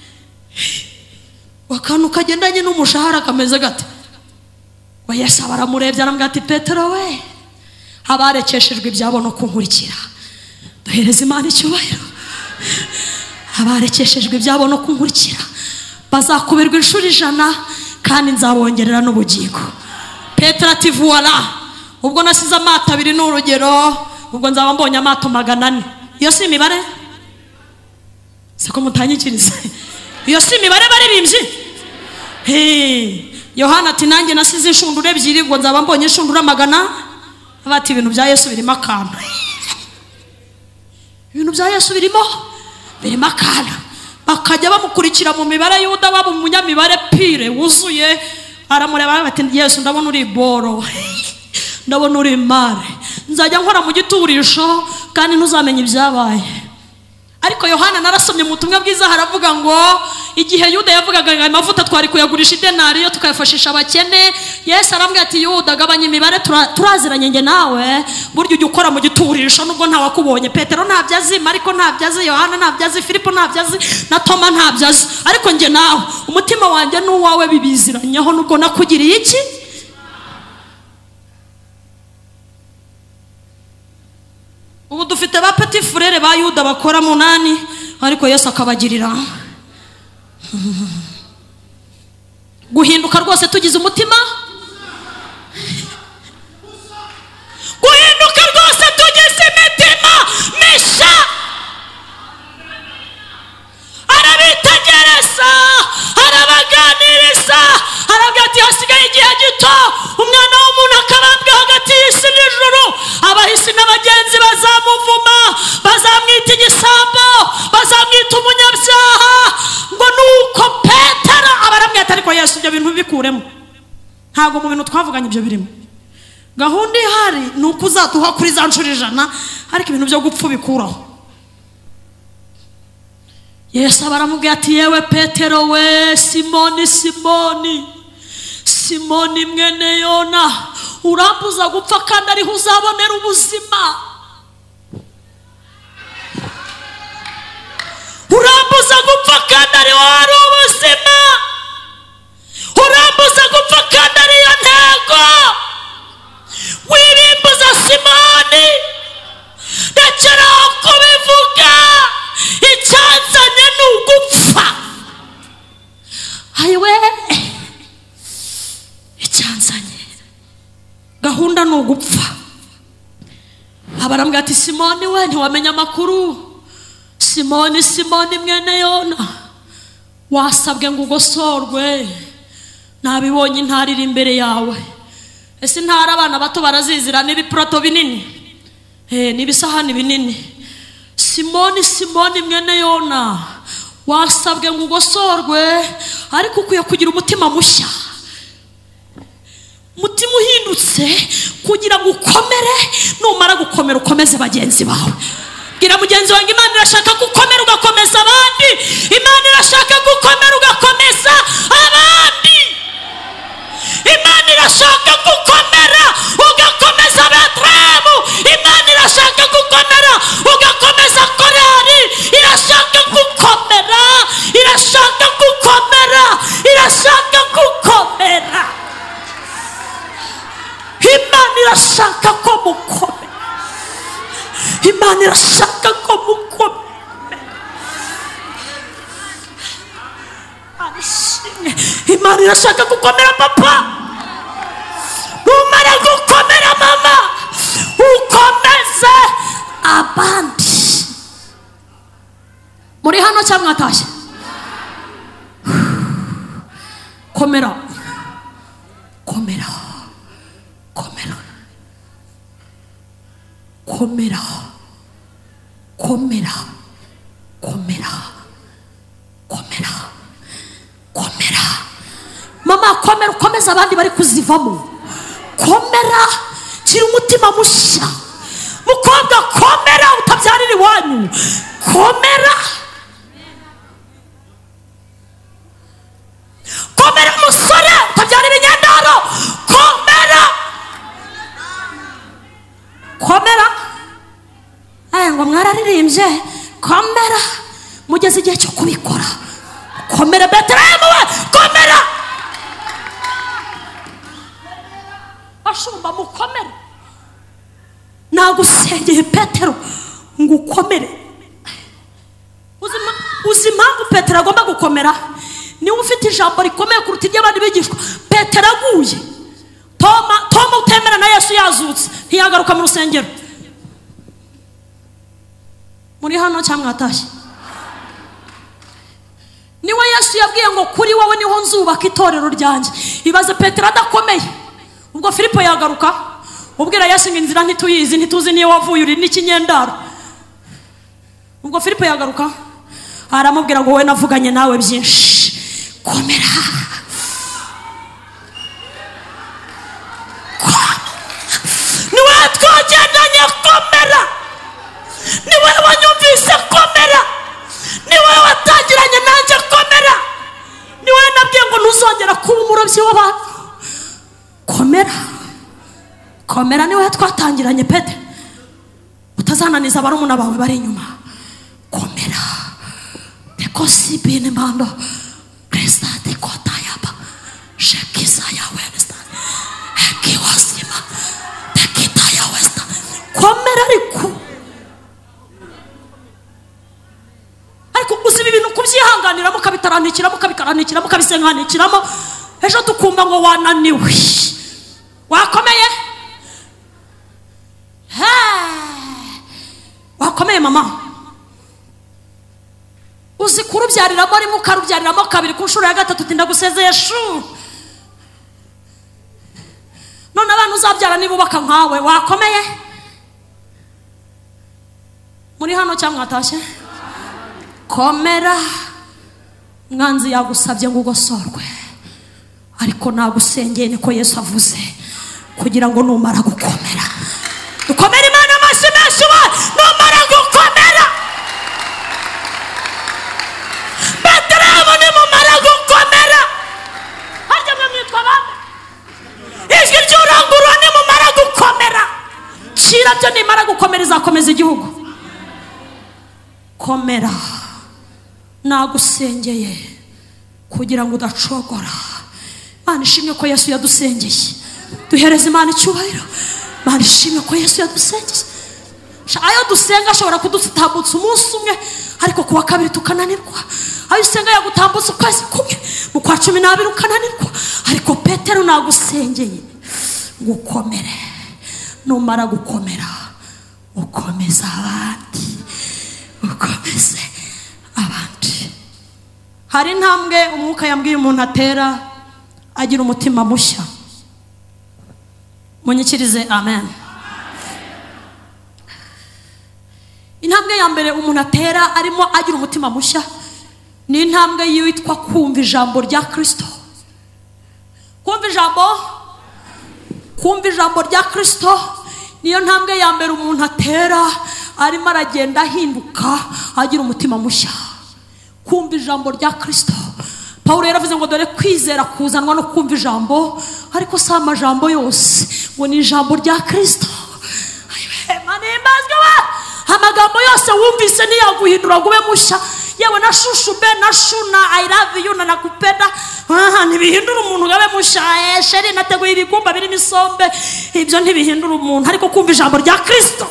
Wakantu kagendanye n'umushahara kameze gate. Wa Yesu baramurebye arambwira ati Petero we, abarekeshejwe ibyabo no kunkurikira duhereza Imana icyubahiro. Abarekeshejwe ibyabo no kunkurikira bazakuberwa inshuro ijana kandi nzabongerera n'ubugingo. Petero ati voilà, ubwo nasize amato abiri n'urugero, ubwo nzaba mbonye amato magana ane. Iyo si imibare? Siko mutanyikiriza. Iyo si imibare baririmbye? Hey, Yohana ati nanjye nasize inshundura ebyiri, ubwo nzaba mbonye inshundura magana. Abati ibintu bya Yesu birimo akantu. Ibintu bya Yesu birimo birimo akantu. Bakajya bamukurikira mu mibare. Yuda waba umunyamibare pire wuzuye, aramureba bati Yesu ndabona uri boro, ndabona uri mare, nzajya nkora mu giturisho kandi ntuzamenye ibyabaye. Ariko Yohana narasomye mu butumwa bwiza haravuga ngo igihe Yuda yavugaga ngo amavuta twari kuyagurisha idenari yo tukayafashisha abakene, Yesu arambwira ati Yuda gabanya imibare, turaziranye nge nawe, buryo ujya ukora mu giturisho nubwo nta wakubonye. Petero ntabyo azi, Mariko ntabyo azi, Yohana ntabyo azi, Filipo ntabyo azi, na Toma ntabyo azi, ariko nge nawe umutima wanjye n'uwawe bibiziranyeho nubwo nakugiriye iki. Ubu dufite ba petit frere ba Yuda bakora munani, ariko Yesu akabagirira guhinduka rwose. Tugize umutima guhinduka rwose, tugize imitima misha. Arabitegereza, arabaganiriza, arabwira ati hasigaye igihe gito umwana w'umuntu akabambwe hagati y'isi n'ijuru. Abahisi n'abagenzi bazamuvuma, bazamwita igisambo, bazamwita umunyabyaha. Ngo nuko Petero abaramwita, ariko Yesu ibyo bintu bikuremo, ntabwo mu bintu twavuganye ibyo birimo. Gahunda ihari ni uko uzatuha kuri za nshuro ijana, ariko ibintu byo gupfa bikuraho. Yesu baramubwira ati yewe Petero we, Simoni Simoni Simoni mwene Yona, urambuza gupfa kandi ariho uzabonera ubuzima. Urambuza gupfa kandi ariho hari ubuzima. Urambuza gupfa kandi ariyo ntego. Wirimbuza Simoni, ndakera kubivuga icyanzanye ayiwe icyanzanye gahunda ni ugupfa. abarambwira ati Simoni we ntiwamenya amakuru. Simoni Simoni mwene Yona wasabwe ngo ugosorwe, nabibonye intarira imbere yawe. Ese ntara abana bato barazizira n'ibipurato binini eh n'ibisahani binini. Simoni Simoni mwene Yona wasabwe ngo ugosorwe, ariko ukwiye kugira umutima mushya, umutima uhindutse kugira ngo ukomere. Numara gukomera ukomeze bagenzi bawe. Gira mugenzi wanjye, Imana irashaka gukomera ugakomeza abandi. Imana irashaka gukomera ugakomeza abandi. Imana irashaka gukomera ugakomeza Betlehemu. Imana irashaka gukomera ugakomeza Korari. Irashaka gukomera, irashaka gukomera, irashaka gukomera. Imana irashaka ko mukomera. Imana irashaka ko mukomera. Imana irashaka gukomera papa. Numara gukomera mama, ukomeze abandi. Muri hano cyangwa mwatashye? Komera, komera, komera, komera, komera, komera, komera, komera. Mama komera, ukomeza abandi bari kuzivamo. Komera, kira umutima mushya. Mukobwa komera, utabyarira iwanyu. Komera, komera musore, utabyarira inyandaro. Komera, komera. Aya ngo mwararirimbye komera, mugeze igihe cyo kubikora. Komera Betlehemu we, komera. Ashumba mukomere. Nagusengeye Petero ngo ukomere. Uzima uzima Petero agomba gukomera. Niwe ufite ijambo rikomeye kuruta iry'abandi bigishwa. Petero aguye, Toma Toma utemera na Yesu yazutse ntiyagaruka mu rusengero. Muri hano cyangwa mwatashye? Niwe Yesu yabwiye ngo kuri wowe niho nzubaka itorero ryanjye. Ibaze Petero adakomeye, ubwo Filipo yagaruka ubwira Yesu ngo inzira ntituyizi, ntituzi niyo wavuye uri n'ikinyendaro. Ubwo Filipo yagaruka aramubwira ngo wowe navuganye nawe byinshi. Komera, niwe twagendanye. Komera, niwe wanyumvise. Komera, niwe watangiranye nanjye. Komera, niwe nabwiye ngo ntuzongera kuba umurobyi w'abantu. Komera, komera, niwe twatangiranye pete, utazananiza barumuna bawe bari inyuma. Komera, dekosi bine mando Krista dekota yaba shekisa ya westa ekiwasima dekita ya westa. Komera riku, ariko uziba ibintu kubyihanganiramo, kabitaranikiramo, kabikaranikiramo, kabisenganikiramo, ejo tukumva ngo wananiwe. Wakomeye? Ha! Wakomeye mama. Uzi kurubyariramo rimwe ukarubyariramo kabiri, ku nshuro ya gatatu tinda gusezeye shu. None abantu uzabyara nibubaka nkawe. Wakomeye? Muri hano cyangwa mwatashye? Komera. Mwanzi yagusabye ngo ugosorwe, ariko nagusengeye niko Yesu avuze, kugira ngo numara gukomera. Dukomere Imana amashyi menshi we, numara gukomera. Betlehemu nimumara gukomera. Harya mwe mwitwa bande? Ijwi ry'urangurura nimumara gukomera. Kira byo nimara gukomera izakomeza igihugu. Komera, nagusengeye kugira ngo udacogora. Imana ishimye ko Yesu yadusengeye. Duhereze Imana icyubahiro. Imana ishimye ko Yesu yadusengeye. Ayo dusenga ashobora kudutambutsa umunsi umwe, ariko kuwa kabiri tukananirwa. ayo usenga yagutambutse ukwezi kumwe mu kwa cumi n'abiri ukananirwa, ariko Petero nagusengeye gukomere, numara gukomera ukomeza abandi, ukomeze abandi. Hari intambwe umwuka yambwiye umuntu atera agira umutima mushya. Munyikirize amen. Intambwe ya mbere umuntu atera arimo agira umutima mushya ni intambwe yitwa kumva ijambo rya Kristo. Kumva ijambo kumva ijambo rya Kristo niyo ntambwe ya mbere umuntu atera arimo aragenda ahinduka agira umutima mushya. Kumva ijambo rya Kristo. Paulo yaravuze ngo dore kwizera kuzanwa no kumva ijambo, ariko si amajambo yose, ngo ni ijambo rya Kristo. Manembazwe wa amagambo yose wumvise niyaguhindura gube mushya, yewe na shushu be na shuna I love you na nakupenda aha ntibihindura umuntu gabe mushya. Eh sheri nateguye ibigumba birimo isombe, ibyo ntibihindura umuntu, ariko kumva ijambo rya Kristo.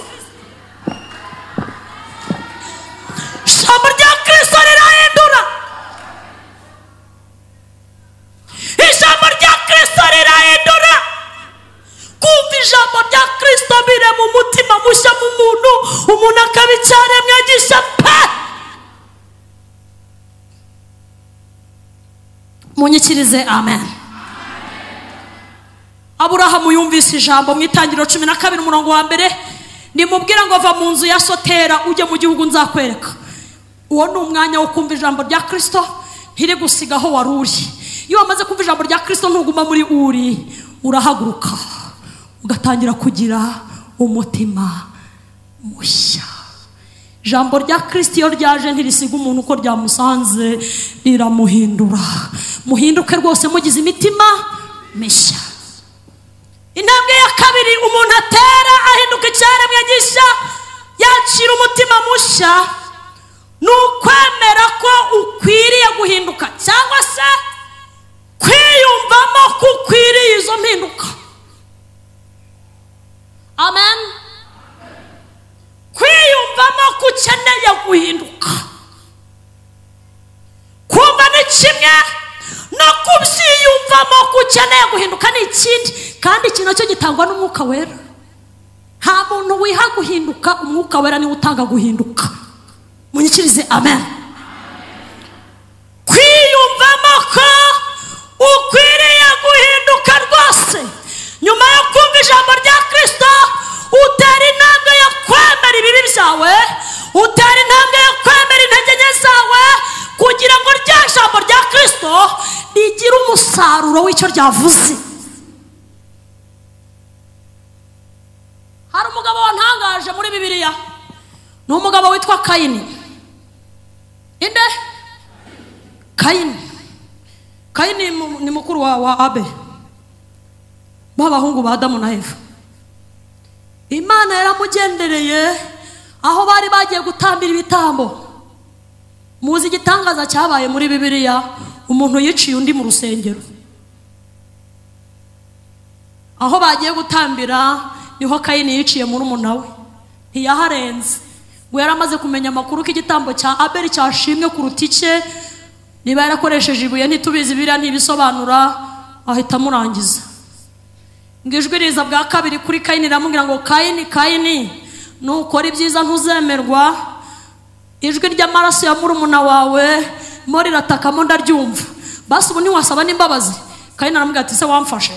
Ijambo rya Kristo rirahindura. Ijambo rya Kristo rirahindura. Kumva ijambo rya Kristo bire mu mutima mushya mu muntu, umuntu akabicyaremwe gishya pe. Munyikirize amen. Aburahamu yumvise ijambo mu Itangiriro cumi na kabiri umurongo wa mbere, nimubwira ngo va mu nzu ya Sotera ujye mu gihugu nzakwereka. Uwo ni umwanya wo kumva ijambo rya Kristo, ntiri gusigaho wari uri. Iyo wamaze kumva ijambo rya Kristo ntuguma muri uri, urahaguruka ugatangira kugira umutima mushya. Ijambo rya Kristo iyo ryaje ntirisiga umuntu uko ryamusanze, riramuhindura. Muhinduke rwose mugize imitima mishya. Intambwe ya kabiri umuntu atera ahinduka icyaremwe gishya, yakira umutima mushya, nukwemera ko ukwiriye guhinduka cyangwa se kwiyumvamo ko ukwiriye izo mpinduka. Amen. Kwiyumvamo ko ukeneye guhinduka. Kumva ni kimwe, no kubyiyumvamo ko ukeneye guhinduka ni ikindi, kandi iki nacyo gitangwa n'umwuka wera. Nta muntu wiha guhinduka, umwuka wera niwe utanga guhinduka. Munyikirize amen. Kwiyumvamo ko ukwiriye guhinduka rwose, nyuma yo kumva ijambo rya Kristo, utera intambwe yo kwemera ibibi byawe, utera intambwe yo kwemera intege nke zawe, kugira ngo rya jambo rya Kristo rigire umusaruro w'icyo ryavuze. Hari umugabo wantangaje muri Bibiliya, ni umugabo witwa Kayini. Inde? Kayini. Kayini ni mukuru wa, wa Abel, b'abahungu ba Adamu na Eva. Imana yaramugendereye aho bari bagiye gutambira ibitambo. Muzi igitangaza cyabaye muri Bibiliya, umuntu yiciye undi mu rusengero. Aho bagiye gutambira niho Kayini yiciye muri umunawe, ntiyaharenze. We yaramaze kumenya amakuru ko igitambo cya Abel cyashimwe kuruta icye, niba yarakoresheje ibuye ntitubizi, biriya ntibisobanura, ahita amurangiza. Ngijwi riza bwa kabiri kuri Kayini riramubwira ngo Kayini Kayini, nukora ibyiza ntuzemerwa, ijwi ry'amaraso ya murumuna wawe mo riratakamo ndaryumva, basi ubu ntiwasaba n'imbabazi. Kayini aramubwira ati se wamfashe?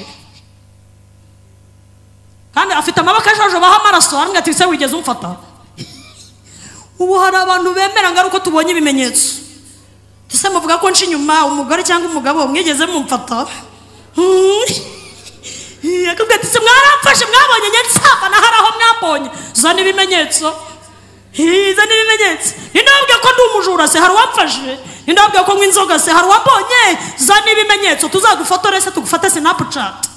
Kandi afite amaboko ajojo baha amaraso, aramubwira ati se wigeze umfata? Ubu hari abantu bemera ngo uko tubonye ibimenyetso, ese muvuga ko nci nyuma umugore cyangwa umugabo mwigeze mumfata? Yakubwira ati se mwaramfashe, mwabonye nyensamba na haraho mwambonye, zana ibimenyetso. Zana ibimenyetso. Nindabwiye ko ndi umujura se hari wamfashe? Nindabwiye ko nk'inzoga se hari wambonye? Zana ibimenyetso tuzagufotore se tugufate Snapchat.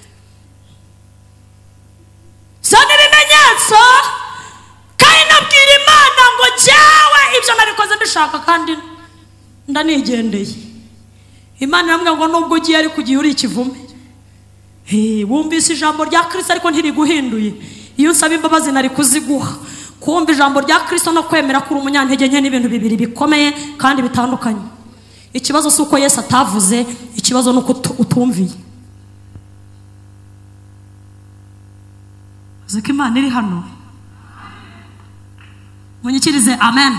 Zana ibimenyetso. Kayini abwira Imana ngo jyawe ibyo nabikoze mbishaka kandi ndanigendeye. Imana iramubwira ngo nubwo ugiye ari kugiye uri ikivume. Hey, wumvise ijambo rya Kristo ariko ntiriguhinduye, iyo nsaba imbabazi nari kuziguha. Kumva ijambo rya Kristo no kwemera ko uri umunyantege nke n'ibintu bibiri bikomeye kandi bitandukanye. ikibazo si uko Yesu atavuze, ikibazo ni uko utumviye. Ziko Imana iri hano. Munyikirize amen.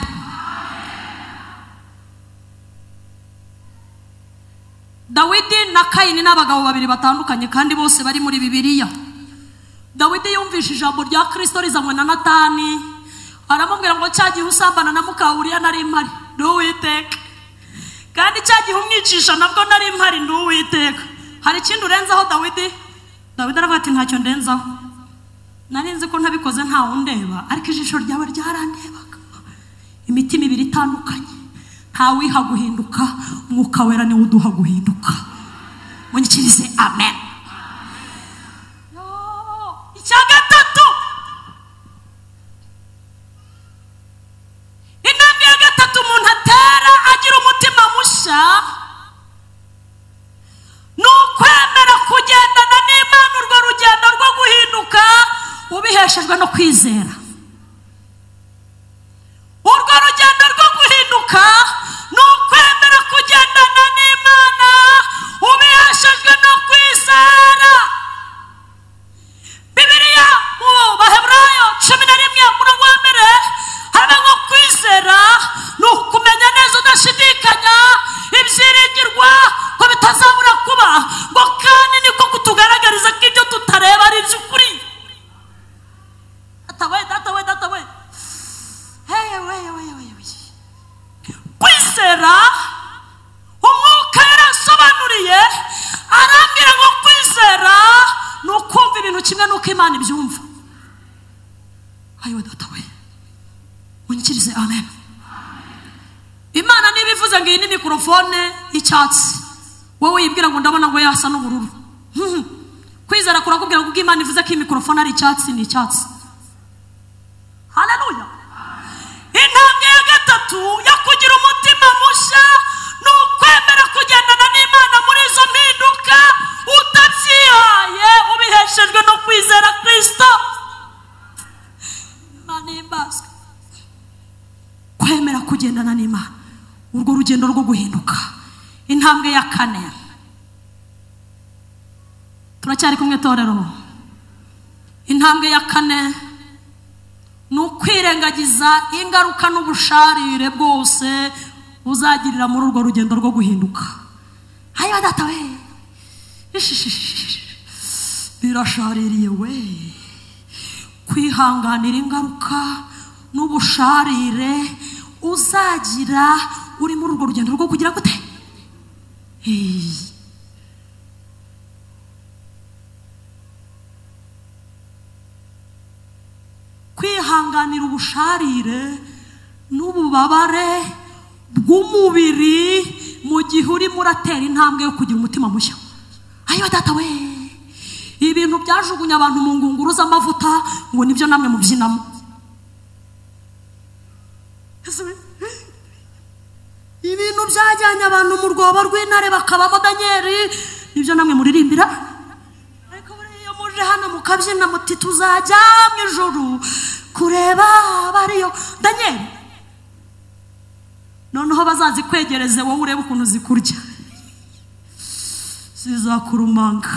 Dawidi na Kayini n'abagabo babiri batandukanye kandi bose bari muri Bibiliya. Dawidi yumvise ijambo rya Kristo rizanywe na Natani, aramubwira ngo cyagiye usambana na muka Uriya nari mpari, nduwiteka. Kandi cyagiye umwicisha nabwo nari mpari, nduwiteka. Hari ikindi urenzaho Dawidi? Dawidi aravuga ati ntacyo ndenzaho. Nari nzi ko ntabikoze nta undeba, ariko ijisho ryawe ryarandebaga. Imitima ibiri itandukanye, nta wiha guhinduka, Umwuka Wera niwe uduha guhinduka. Munyikirize amen. Icya gatatu, intambwe ya gatatu umuntu atera agira umutima mushya ni ukwemera kugendana n'Imana, urwo rugendo rwo guhinduka ubiheshejwe no kwizera. Urwo rugendo rwo guhinduka ni ukwemera kugendana n'Imana ubiheshejwe no kwizera. Bibiliya mu Baheburayo cumi na rimwe umurongo wa mbere haba ngo kwizera ni ukumenya neza udashidikanya ibyiringirwa ko bitazabura kuba, ngo kandi niko kutugaragariza ko ibyo tutareba ari iby'ukuri. Datawe datawe datawe hey we we we we kwizera Umwuka yarasobanuriye arambwira ngo kwizera ni ukumva ibintu kimwe n'uko Imana ibyumva. Ayo datawe munyikirize amen. Imana niba ivuze ngo iyi ni mikrofone y'icyatsi, wowe yibwira ngo ndabona ngo yasa n'ubururu. Kwizera kurakubwira ngo Imana ivuze ko iyi mikrofone ari icyatsi, ni icyatsi. Haleluya. Intambwe ya gatatu yo kugira umutima mushya ni ukwemera kugendana n'Imana muri izo mpinduka utabyihaye, ubiheshejwe no kwizera Kristo. Imana imbazwe. Kwemera kugendana n'Imana, urwo rugendo rwo guhinduka. Intambwe ya kane, turacyari kumwe torero. Intambwe ya kane ni ukwirengagiza ingaruka n'ubusharire bwose uzagirira muri urwo rugendo rwo guhinduka. Hayo data we, birashaririye we. Kwihanganira ingaruka n'ubusharire uzagira uri muri urwo rugendo rwo kugira gute? Hey. Kwihanganira ubusharire n'ububabare bw'umubiri mu gihe urimo uratera intambwe yo kugira umutima mushya. Ayo data we, ibintu byajugunya abantu mu ngunguru z'amavuta ngo nibyo namwe mubyinamo. Ibintu byajyanye abantu mu rwobo rw'intare bakabamo Danyeli, nibyo namwe muririmbira. Ariko buriya muje hano mukabyina muti tuzajya mu ijuru kureba bariyo Danyeli. Noneho bazazi kwegereze wowe urebe ukuntu zikurya, zizakurumanga.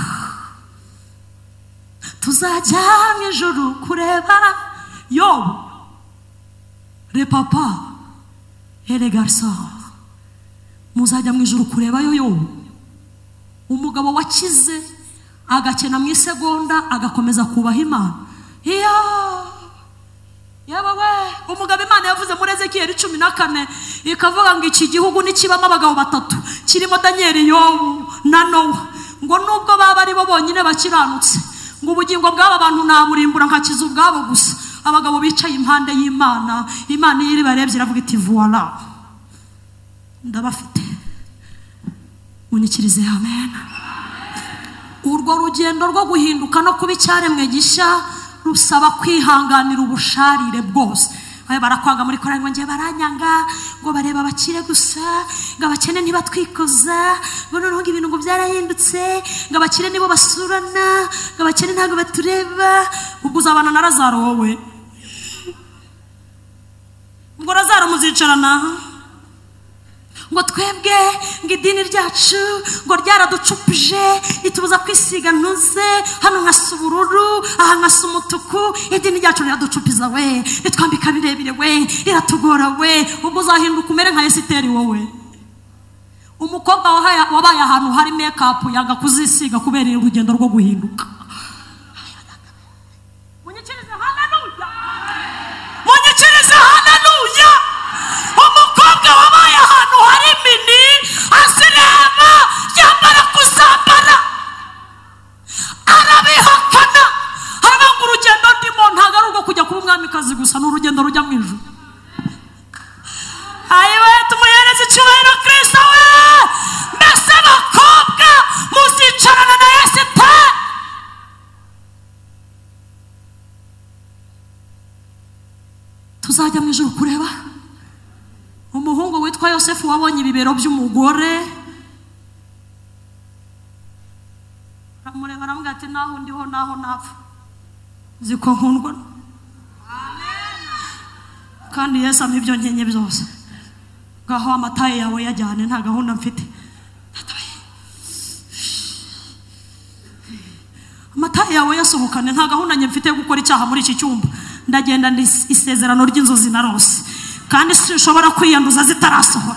Tuzajya mu ijuru kureba Yobu, le papa et les garçons. Muzajya mu ijuru kureba yo Yobu, umugabo wakize agakena mu isegonda agakomeza kubaha Imana. Iyo yabawe umugabo Imana yavuze muri Ezekiyeli cumi na kane ikavuga ngo iki gihugu nikibamo abagabo batatu, kirimo Danyeli, Yobu na Nowa, ngo nubwo baba ari bo bonyine bakiranutse, ngo ubugingo bw'aba bantu naburimbura nkakiza ubwabo gusa. Abagabo bicaye impande y'Imana, Imana iri barebye iravuga iti voilà, ndabafite. Munyikirize amen. Urwo rugendo rwo guhinduka no kuba icyaremwe gishya rusaba kwihanganira ubusharire bwose. Ayo barakwanga muri korari ngo ngiye baranyanga, ngo bareba abakire gusa, ngo abakene ntibatwikoza, ngo noneho ibintu ngo byarahindutse, ngo abakire nibo basurana, ngo abakene ntabwo batureba. Ubwo uzabana na Lazaro wowe, ubwo Lazaro muzicarana. ngo twebwe ngo idini ryacu ngo ryaraducupije itubuza kwisiga ntuze hano nkasa ubururu aha nkasa umutuku idini ryacu riraducupiza we ritwambika birebire we riratugora we ubwo uzahinduka umere nka Esiteri wowe umukobwa wabaye ahantu hari makeup yanga kuzisiga kubera urugendo rwo guhinduka munyikirize haleluya munyikirize haleluya umukobwa wabaye ahantu hari mini asirema yambara kuzambara arabihakana aravuga urugendo ndimo ntabwo ari urwo kujya kuba umwamikazi gusa ni urugendo rujya mu ijuru ayiwe tumuhereze icyubahiro Kristo we mbese bakobwa muzicarana na Esiteri tuzajya mu ijuru kureba umuhungu witwa Yosefu wabonye ibibero by'umugore amureba aramubwira ati naho ndiho naho napfa ziko nkundwa kandi Yesu ampa ibyo nkenye byose ngaho amataye yawe yajyane nta gahunda mfite amataye yawe yasohokane nta gahunda nye mfite gukora icyaha muri iki cyumba ndagenda ndi isezerano ry'inzozi narose kandi sinshobora kwiyanduza zitarasohora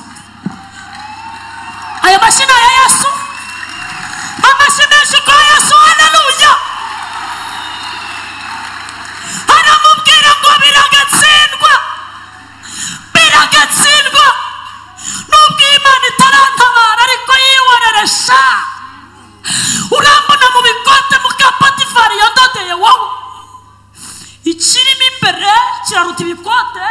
aya mashina ya Yesu amashina y'ishiko ya Yesu haleluya aramubwira ngo biragatsindwa biragatsindwa nubwo Imana itarantabara ariko yiworeresha urambona mu bikote muka Potifari yadodeye wowe ikirimo imbere kiraruta ibikote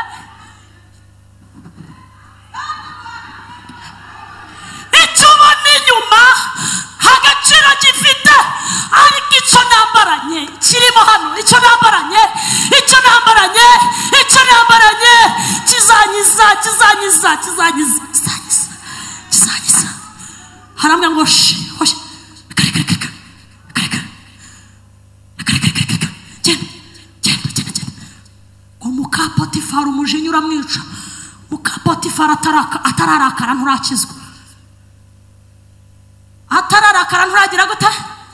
icyubona inyuma agaciro gifite ariko icyo nambaranye kirimo hano icyo nambaranye icyo nambaranye icyo nambaranye kizanyiza kizanyiza kizanyiza kizanyiza kizanyiza haramwe ngo shi hoshi kare kare kare kare kare kare kare kare genda genda genda genda ngo muka Potifari umujinya uramwica muka Potifari ataraka atararakara nturakizwa atararakara nturagira gute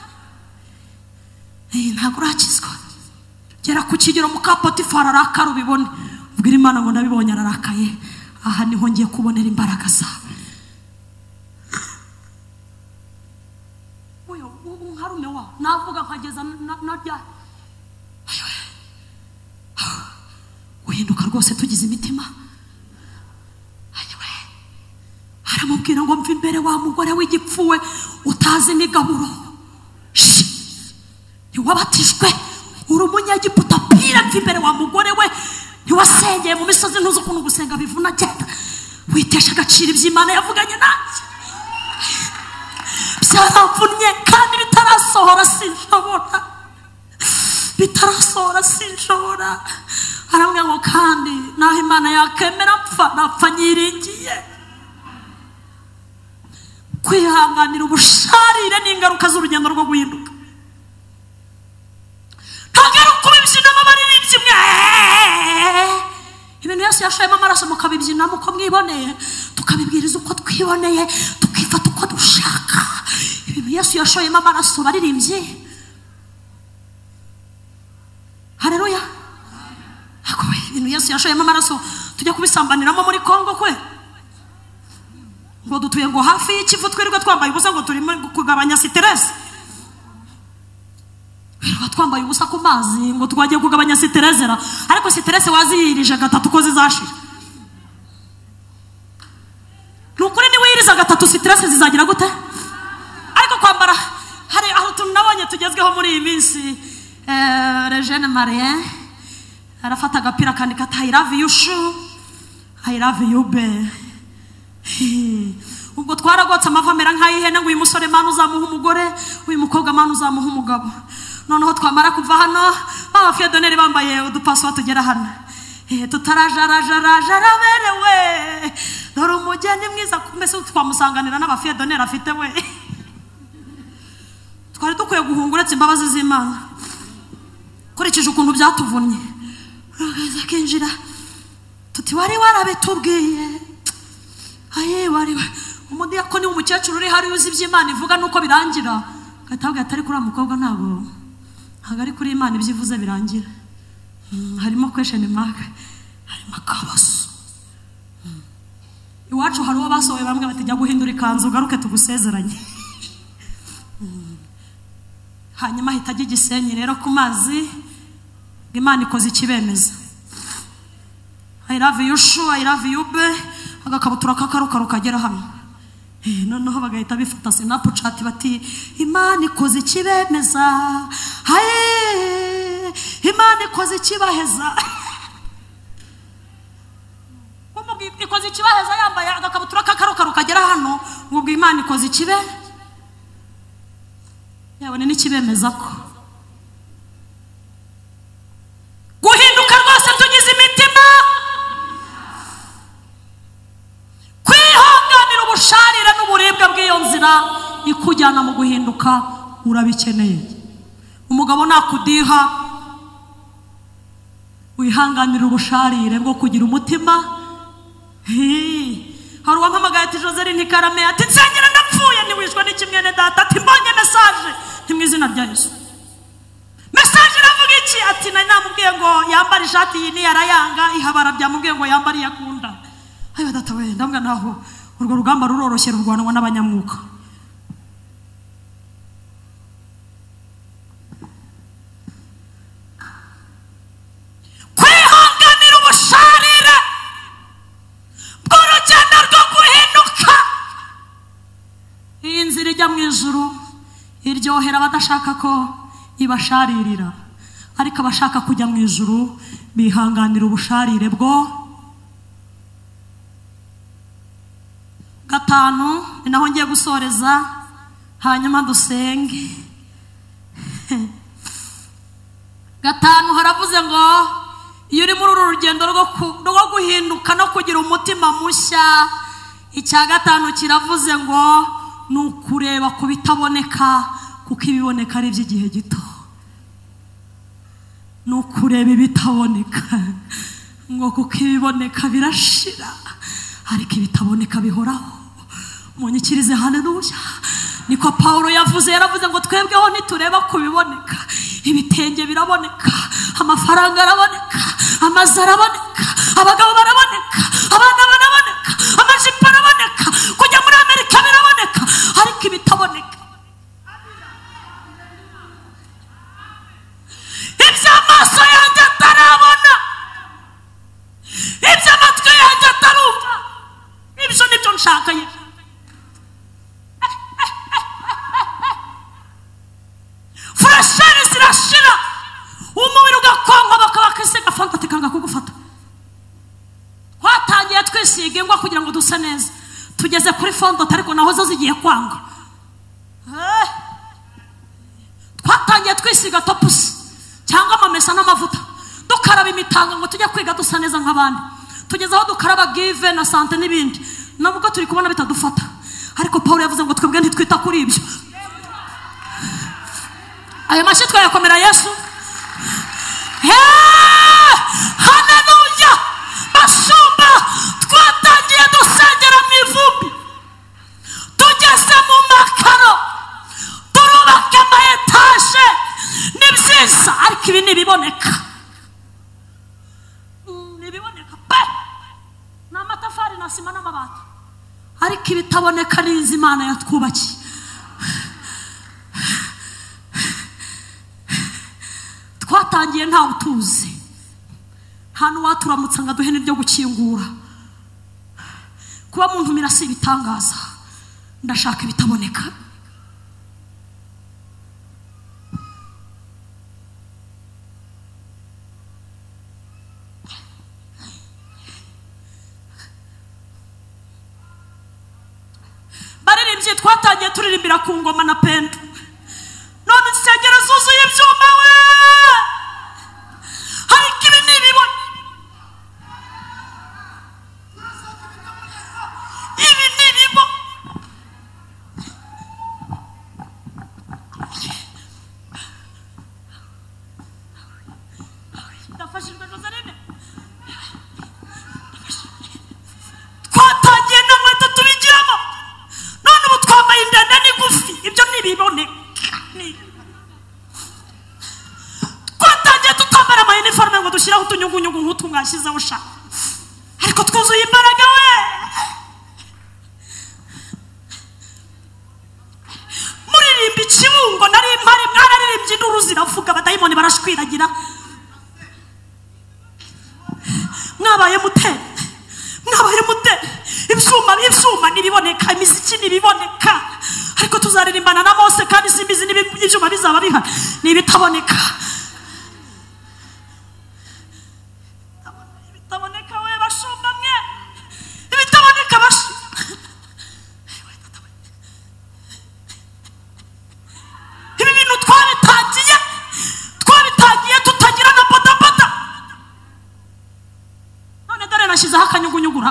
eh ntabwo urakizwa gera ku kigero muka Potifari arakara ubibone ubwira Imana ngo ndabibonye ararakaye aha niho ngiye kubonera imbaraga zawe uyo unkarume wa navuga nkageza narya uhinduka rwose tugize imitima aramubwira ngo mva imbere wa mugore w'igipfuwe utazi n'igaburo ntiwabatijwe uri umunyegiputa pira mva imbere wa mugore we ntiwasengeye mu misozi ntuzi ukuntu gusenga bivuna genda witesha agaciro iby'Imana yavuganye nanjye byaramvunye kandi bitarasohora sinshobora bitarasohora sinshobora aramubwira ngo kandi naho Imana yakemera mpfa napfa nyiringiye kwihanganira ubusharire n'ingaruka z'urugendo rwo guhinduka ntagaruka kubibyinamo abaririmbyi mwe ibintu Yesu yashoyemo amaraso mukabibyinamo uko mwiboneye tukabibwiriza uko twiboneye tukifata uko dushaka ibintu Yesu yashoyemo amaraso baririmbyi haleluya ibintu Yesu yashoyemo amaraso tujya kubisambaniramo muri Kongo kwe ngo dutuye ngo hafi y'ikivu twirirwa twambaye ubusa ngo turimo kugabanya stress twirirwa twambaye ubusa ku mazi ngo twagiye kugabanya stress era ariko stress waziyirije gatatu ko zizashira nukuri ni wiriza gatatu stress zizagira gute ariko kwambara hari aho tunabonye tugezweho muri iyi minsi eh Regine Marien arafata agapira kandi kata I love you shoe I love you be ubwo twaragotse amavamera nk'ayihene ngo uyu musore Mana uzamuha umugore uyu mukobwa Mana uzamuha umugabo noneho twamara kuva hano abafiyedoneri bambaye udupaso tugera hano tutarajarajaraja berewe dore umugeni mwiza mbese twamusanganira n'abafiyedoneri afite we twari dukwiye guhunga uretse imbabazi z'Imana kurikije ukuntu byatuvunnye agaza kinjira tuti wari warabitubwiye aye wari umudiyakoni w'umukecuru uri hari uzi iby'Imana ivuga nuko birangira gatabwa atari kuri umukobwa ntabwo hagari kuri Imana ibyivuze birangira. Harimo question mark, harimo akabazo. Iwacu hari uwo basohoye bamwe batijya guhindura ikanzu garuke tugusezeranye. Hanyuma hitajya igisenyi rero ku mazi Imana ikoze ikibemeza. I love you sure, I love you be agakabutura kakaruka rukagera hano. Eh noneho bagahita bifata Snapchat bati Imana ikoze ikibemeza. Haye Imana ikoze ikibaheza. Umubwi ikoze ikibaheza yambaye agakabutura kakaruka rukagera hano ubwo Imana ikoze ikibe. Yabone n'ikibemeza ko guhinduka rwose tugize imitima kwihanganira ubusharire n'uburibwe bw'iyo nzira ikujyana mu guhinduka urabikeneye. Umugabo nakudiha wihanganira ubusharire bwo kugira umutima. Hari uwampamagaye ati Joseline Karame ati nsengera ndapfuye niwishwe n'ikimwene data ati mbonye message nti mu izina rya Yesu. Message iravuga iki? Ati nari namubwiye ngo yambara ishati yini yarayanga ihabara byamubwiye ngo yambara yakunda. Ayo data we ndambwa naho urwo rugamba ruroroshye rurwanwa n'abanyamwuka. Kwihanganira ubusharire bw'urugendo rwo guhinduka. Iyi nzira ijya mu ijuru iryohera abadashaka ko ibasharirira, ariko abashaka kujya mu ijuru bihanganira ubusharire bwo. Gatanu ni naho ngiye gusoreza hanyuma dusenge. Gatanu haravuze ngo iyo uri muri uru rugendo rwo guhinduka no kugira umutima mushya, icya gatanu kiravuze ngo ni ukureba ku bitaboneka kuko ibiboneka ari iby'igihe gito. Ni ukureba ibitaboneka ngo kuko ibiboneka birashira ariko ibitaboneka bihoraho. Munyikirize haleluya. Niko Paulo yavuze, yaravuze ngo twebweho nitureba ku biboneka, ibitenge biraboneka, amafaranga araboneka, amazu araboneka, abagabo baraboneka, abana baraboneka, amajipo araboneka, kujya muri Amerika biraboneka, ariko ibitaboneka iby'amaso yanjye atarabona, iby'amatwi yanjye atarumva, ibyo nibyo nshaka. Furashari zirashira umubiri ugakonka bakaba kwisiga fanta tikanga kugufata. Twatangiye twisiga ingwa kugira ngo duse neza, tugeze kuri fanta ariko naho zo zigiye kwanga. Twatangiye twisiga topusi cyangwa amamesa n'amavuta dukaraba imitanga ngo tujye kwiga dusa neza nk'abandi, tugeze aho dukaraba give na sante n'ibindi nabwo turi kubona bitadufata. Ariko Paulo yavuze ngo twebwe ntitwita kuri ibyo. Ayo mashyi twayakomera Yesu. Haleluya. Bashumba twatangiye dusengera mu ivumbi, tugeze mu makaro, turubaka ama etaje, ni byiza ariko ibi ntibiboneka. Ntibiboneka pe, ni amatafari na sima n'amabati, ariko ibitaboneka ni izi Imana yatwubakiye. Twatangiye nta utuzi, nta n'uwaturamutsa ngo aduhe n'iryo gukingura. Kuba muntu mirasi ibitangaza, ndashaka ibitaboneka. Baririmbye twatangiye turirimbira ku ngoma na pendo, none insengero zuzuye ibyuma we, ariko ibi ntibibona. Ibi ntibibona. Ndafashijwe Joseline. Twatangiye n'amata iravuga abadayimoni barashwiragira. Mwabaye mute mwabaye mute ibyuma ibyuma nibiboneka imiziki nibiboneka ariko tuzaririmbana na Mose kandi simbizi n'ibyuma bizaba bihari nibitaboneka ibitaboneka we bashumba mwe ibitaboneka bashi ibi bintu twabitagiye twabitagiye tutagira na bodaboda none dore nashizeho akanyugunyugura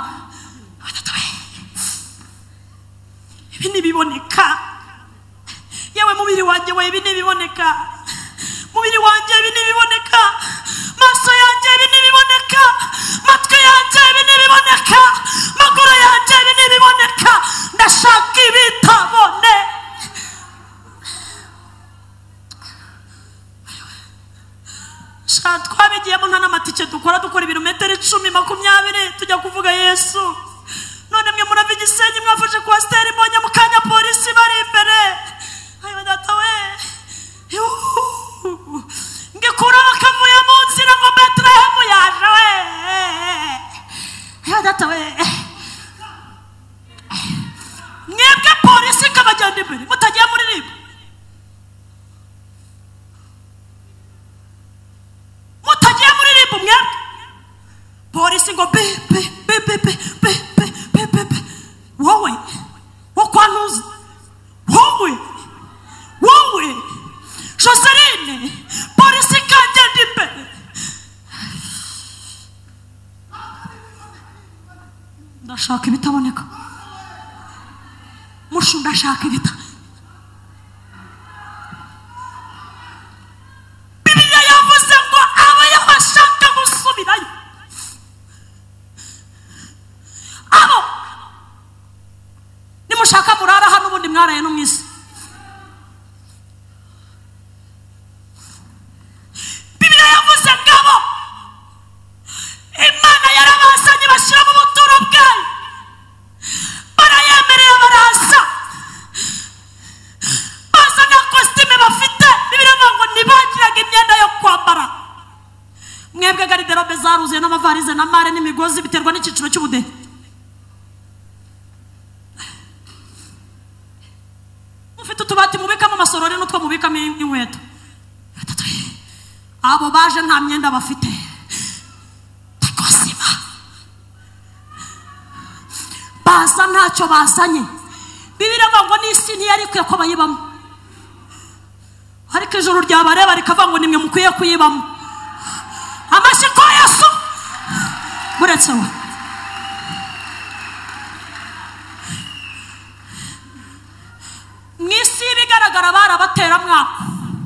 ibi nibiboneka yewe mubiri wanjye we ibi nibiboneka mubiri wanjye ibi nibiboneka maso yanjye ibi nibiboneka matwi yanjye ibi nibiboneka maguru yanjye ibi nibiboneka ndashaka ibitabone sha twabigiyemo nta n'amatike dukora dukora ibirometero icumi makumyabiri tujya kuvuga Yesu none mwe murava igisenyi mwafashe kwasiteri mbonye mu kanya polisi bari imbere ayo data we ngikura bakavuye mu nzira ngo Betlehemu yaje we ayo data we mwebwe polisi kabajyana imbere mutagiye muri ribu mutagiye muri ribu mwebwe polisi ngo be be be be be be be wowe wakwanuza wowe wowe Joseline polisi kagenda imbere ndashaka ibitaboneka mushu ndashaka ibita Bibiliya yavuze ngo abaye bashaka gusubirayo abo nimushaka murara hano ubundi mwaraye no mwisi Bibiliya yavuze ngabo Imana yarabazanye bashyira mu buturo bwayo barayemereye baraza bazana kositime bafite Bibiliya ngo ntibagiraga imyenda yo kwambara mwebwe gariderobe zaruzuye n'amavarize na mare n'imigozi biterwa n'icyiciro cy'ubudehe mufite utubati mubikamo amasorori n'utwo mubikamo inkweto abo baje nta myenda bafite takosima baza ntacyo bazanye Bibiliya ngo n'isi ntiyari ikwiye ko bayibamo ariko ijuru ryabareba rikavuga ngo nimwe mukwiye kuyibamo amashyi kwa Yesu buretse we mwisi bigaragara barabatera mwako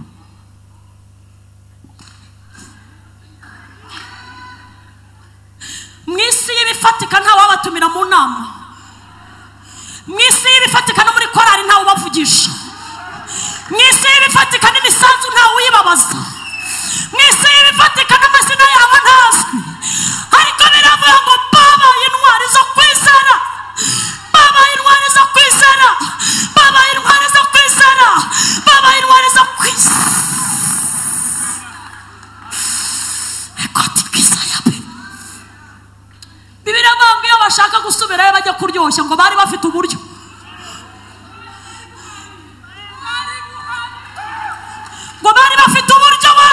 mwisi y'ibifatika nta wabatumira mu nama mwisi y'ibifatika no muri korari nta ubavugisha mwisi y'ibifatika n'imisanzu nta uyibabaza mwisi y'ibifatika n'amazina yabo ntazwi ariko biravuga ngo babaye intwari zo kwizera babaye intwari zo kwizera babaye intwari zo kwizera babaye intwari zo kwizera Bibiliya ngo iyo bashaka gusubirayo bajya kuryoshya ngo bari bafite uburyo ngo bari bafite uburyo we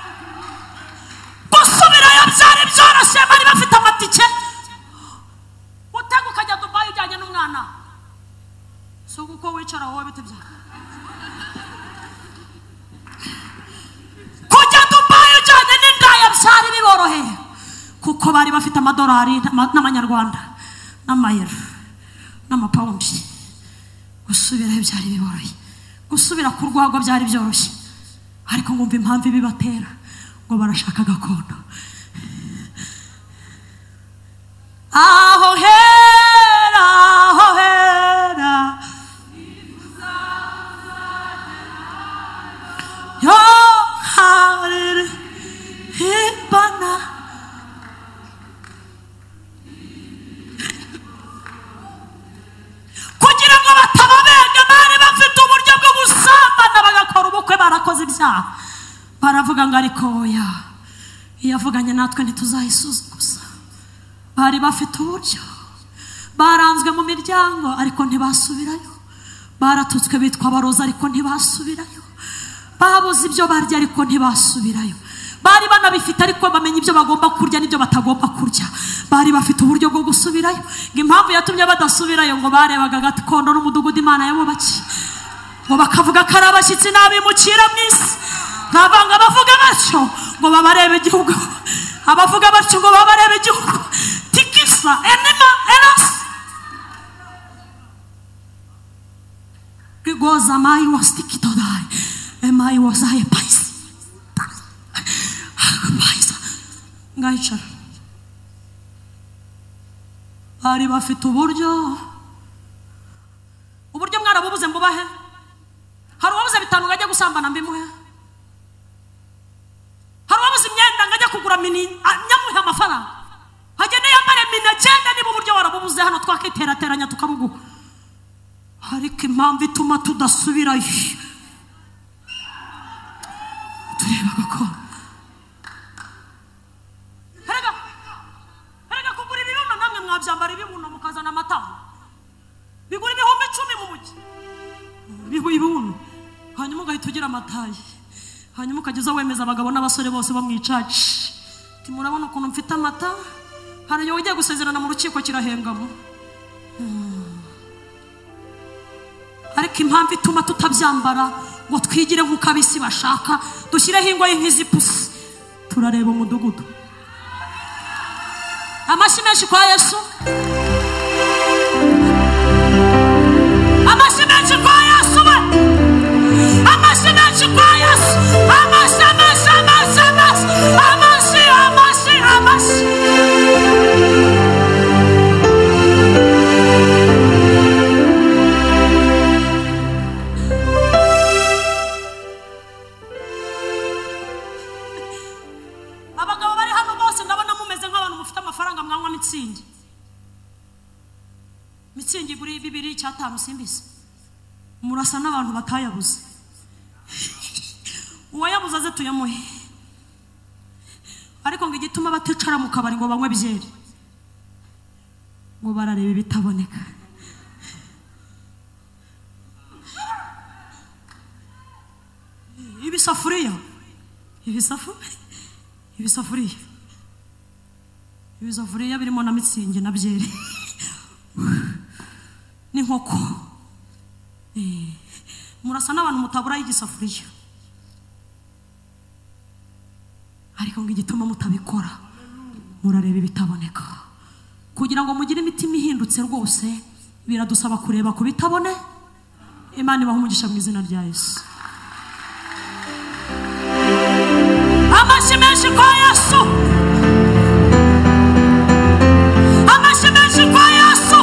gusubirayo byari byoroshye bari bafite amatike utega ukajya Dubai ujyanye n'umwana si uko wicara wowe bite bya kujya Dubai ujyanye n'indaya byari biboroheye kuko bari bafite amadolari n'amanyarwanda n'amayero n'amapawundi gusubirayo byari biboroheye gusubira ku rwagwa byari byoroshye ariko ngumva impamvu ibibatera ngo barashaka gakondo aho hera aho hera yo harire hibana kugira ngo batababega bari bafite uburyo bwo gusambana bagakora ubukwe barakoze ibyaha baravuga ngo ariko oya iyavuganye natwe ntituzayisuzuguza. Bari bafite uburyo, baranzwe mu miryango ariko ntibasubirayo, baratutswe bitwa abarozi ariko ntibasubirayo, babuze ibyo barya ariko ntibasubirayo, bari banabifite ariko bamenya ibyo bagomba kurya n'ibyo batagomba kurya. Bari bafite uburyo bwo gusubirayo. Ngo impamvu yatumye badasubirayo ngo barebaga gakondo n'umudugudu Imana yabubakiye, ngo bakavuga ko ari abashyitsi n'abimukira mu isi. Nkavanga abavuga batyo ngo babarebe igihugu, abavuga batyo ngo babarebe igihugu. Tikisa enema eras Goza mai was tikitodai emai was aye paisi paisa ngaicara. Bari bafite uburyo, uburyo mwarabubuze mbubahe. Hari uwabuze bitanu ngajya gusambana mbimuhe, hari uwabuze imyenda ngajya kugura mini nyamuhe amafaranga, hagende yambare mini agenda. Niba uburyo warabubuze hano twakiterateranya tukabuguha, ariko impamvu ituma tudasubirayo tureba gakondo. Herega herega kugura ibibuno, namwe mwabyambara ibibuno mukazana amata bigura ibihumbi icumi mu mujyi ibibuno, hanyuma ugahita ugira amatayi, hanyuma ukageza wemeza abagabo n'abasore bose bamwicaci ati murabona ukuntu mfite amata. Hari iyo ugiye gusezerana mu rukiko kirahengamo. Ariko impamvu ituma tutabyambara ngo twigire nk'uko abisi bashaka, dushyireho ingoyi nk'izipusi, turareba umudugudu. Amashyi menshi kwa Yesu, amashyi menshi kwa Yesu, amashyi menshi kwa Yesu, amashyi amashyi amashyi amashyi amashyi amashyi. Abagabo bari hano bose ndabona mumeze nk'abantu mufite amafaranga mwanywa mitsingi. Mitsingi buri bibiri cyatanu simbise. Murasa n'abantu batayabuze. Uwayabuze aze tuyamuhe. Ariko ngo igituma baticara mu kabari ngo banywe byeri, ngo barareba ibitaboneka. Ibisafuriya ibisafuriya ibisafuriya ibisafuriya birimo na mitsingi na byeri n'inkoko. Murasa n'abantu mutabura y'igisafuriya, ariko ngo igituma mutabikora murareba ibitaboneka. Kugira ngo mugire imitima ihindutse rwose biradusaba kureba ku bitabone. Imana ibahe umugisha mu izina rya Yesu. Amashyi menshi kwa Yesu, amashyi menshi kwa Yesu,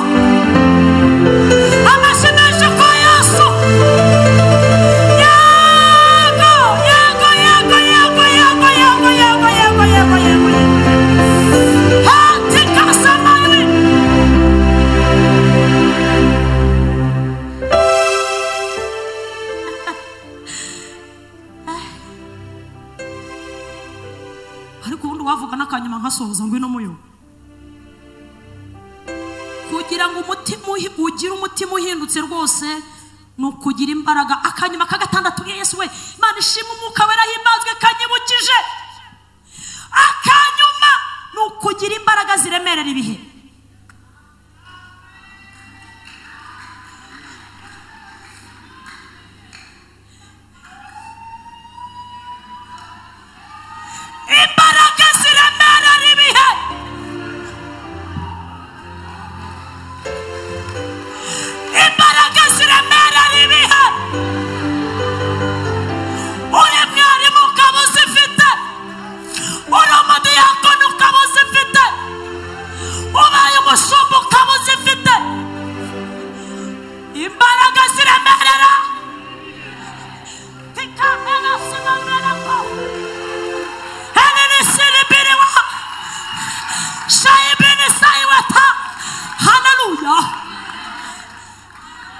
amashyi menshi kwa Yesu. Yego yego yego yego yego yego yego yego yego yego hati kasamayi. Ariko ubundi wavuga n'akanyuma nkasohoza ngwino muyo, kugira ngo umutima ugire umutima uhindutse rwose ni ukugira imbaraga. Akanyuma ka gatandatu Yesu we Imana ishimwe, umwuka wera himbazwe kanyibukije. Akanyuma ni ukugira imbaraga ziremerera ibihe. Imbaraga ziremerera ibihe, imbaraga ziremerera ibihe. Uri mwarimu ukaba uzifite, uri umudiyakoni ukaba uzifite, ubaye umushumba ukaba uzifite. Imbaraga ziremerera tikamena sinamena ko henene siribiriwa shayibini sayiwata. Hallelujah.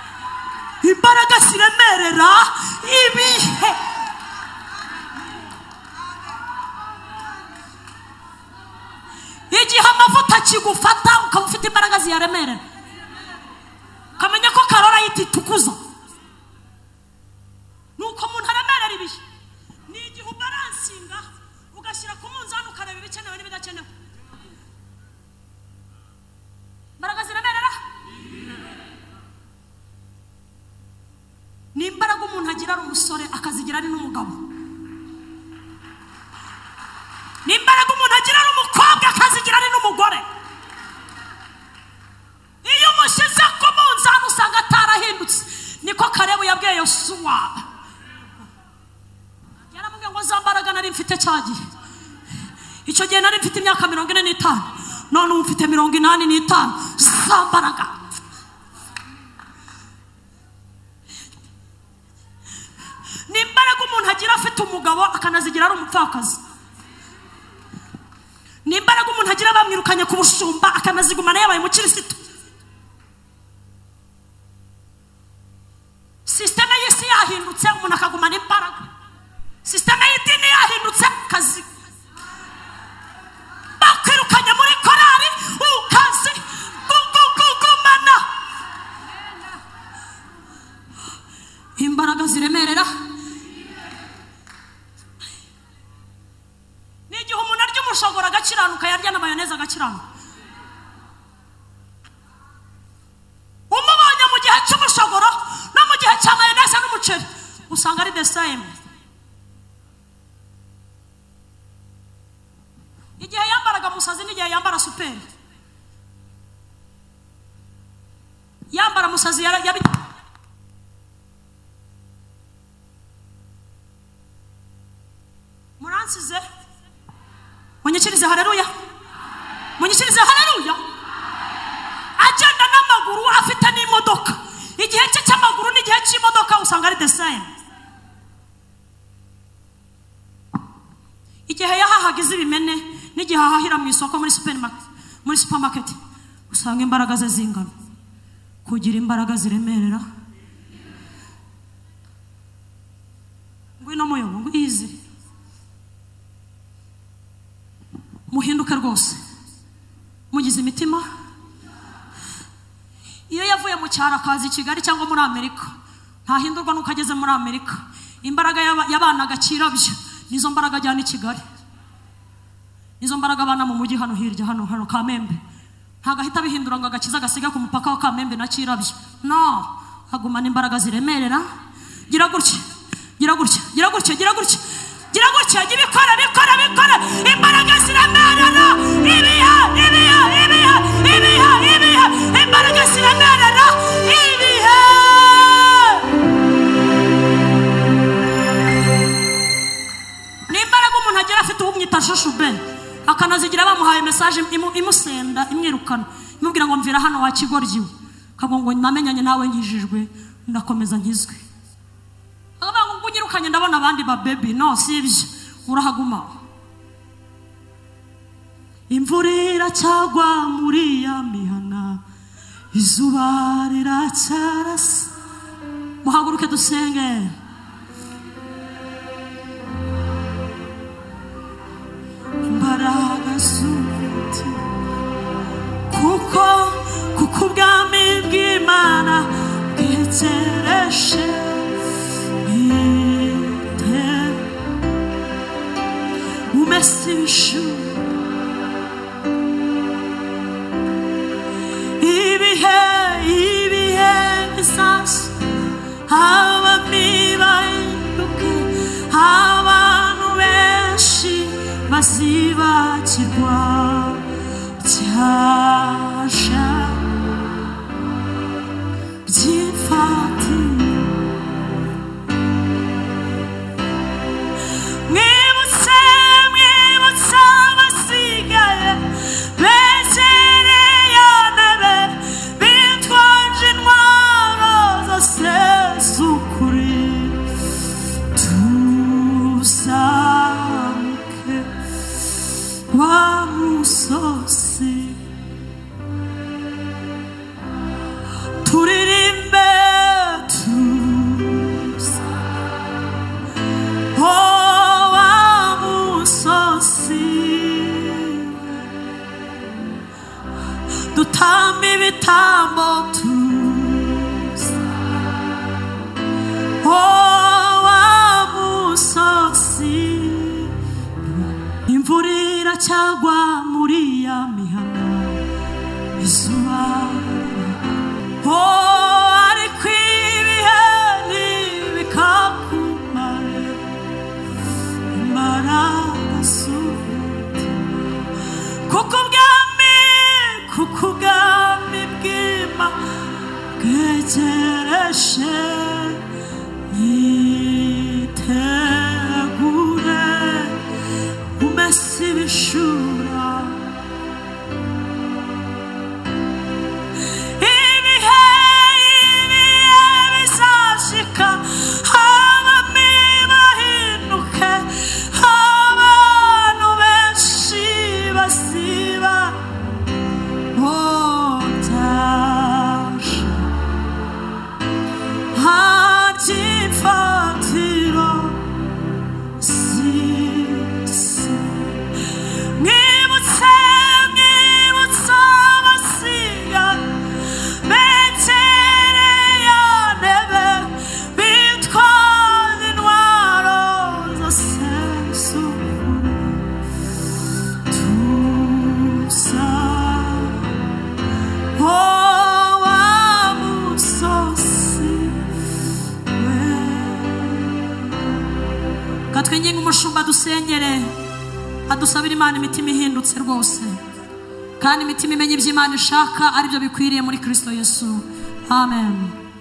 Imbaraga ziremerera ibihe. kigufata ukaba ufite imbaraga ziyaremerera. Kamenya ko karora yititukuza nuko umuntu aremerera ibihe. Ni igihe ubaransinga ugashyira ku munzani ukareba ibikenewe n'ibidakenewe. Imbaraga ziremerera. Ni imbaraga umuntu agira ari umusore akazigira ari n'umugabo. Ni imbaraga umuntu agira ari umukobwa akazigira ari n'umugore. Iyo umushyize ku munzani usanga atarahindutse. Niko Kalebu yabwiye Yosuwa. Yaramubwiye ngo za mbaraga nari mfite cyagihe. Icyo gihe nari mfite imyaka mirongo ine n'itanu. None ubu mfite mirongo inani n'itanu. Za mbaraga. Ni imbaraga umuntu agira afite umugabo akanazigira ari umupfakazi. Ni imbaraga umuntu agira bamwirukanye ku bushumba akanazigumana yabaye umukirisitu. Systeme y'isi yahindutse umuntu akagumana imbaraga. Systeme y'idini yahindutse kazi. Bakwirukanye muri korari ukazi gugugumana. Imbaraga ziremerera. N'igihe umuntu arya umushogoro agakiranuka yarya na mayoneze agakiranuka. Umubonye mu gihe cy'umushogoro no mu gihe cya mayoneze n'umuceri usanga ari the same. Igihe yambaraga musazi n'igihe yambara superi. Yambara musazi yabi Muransize munyikirize haleluya. Munyikirize haleluya. Agenda n'amaguru afite n'imodoka. Igihe cye cy'amaguru n'igihe cy'imodoka usanga ari the same. Igihe yahahagize ibimene n'igihe hahahira mu isoko muri supermarket muri supermarket usanga imbaraga ze zingana. Kugira imbaraga ziremerera. Ngwino moyo ngo izi. Muhinduke rwose. Mugize imitima. Iyo yavuye mu cyaro akaza i Kigali cyangwa muri Amerika ntahindurwa nuko ageze muri Amerika. Imbaraga y'abana gakirabyo nizo mbaraga ajyana i Kigali. Nizo mbaraga abana mu mujyi hano hirya hano hano Kamembe. Ntago ahita bihindura ngo agakiza gasiga ku mupaka wa Kamembe na Kirabyo. No, agumana imbaraga ziremerera. Gira gutya. Gira gutya. Gira gutya. Gira gutya. Gira gutya. Gibikora bikora bikora. Imbaraga ziremerera. Ibiha ibiha ibiha ibiha ibiha. Imbaraga ziremerera. Ibiha. Ni imbaraga umuntu agira afite ubumwita shushu ben. Akanazigira bamuhaye message imusenda imwirukana imubwira ngo mvira hano wa kigoryiwe kagongo namenyanye nawe nkijijwe ndakomeza nkizwe. Aba ngo unyirukanye ndabona abandi ba baby no sibyo urahaguma. Imvura iracyagwa muri ya mihana izuba riracyarasa. Muhaguruke dusenge. Imbaraga z'umuti kuko kuko ubwami bw'Imana bwitereshe ite umese ibishu ibihe ibihe bisasu abami bahinduke abantu benshi bazibagirwa cyasha byifati. Mwibutse mwibutse abasigaye begereye ntebe bitwaje intwaro zose z'ukuri tuzamuke wa musozi turirimbe uneshe yitegure umese ibishura ibihe ibihe bizashika abami bahinduke abantu benshi basiba otaje hajifatiro sisi ngibutse ngibutse abasiga betere ya nebe bitwara intwaro zose z'ukuri tuza owa musozi we katwenginga umushumba dusenyere adusabira Imana imitima ihindutse rwose kandi imitima imenye ibyo Imana ishaka aribyo bikwiriye muri Kristo Yesu amen.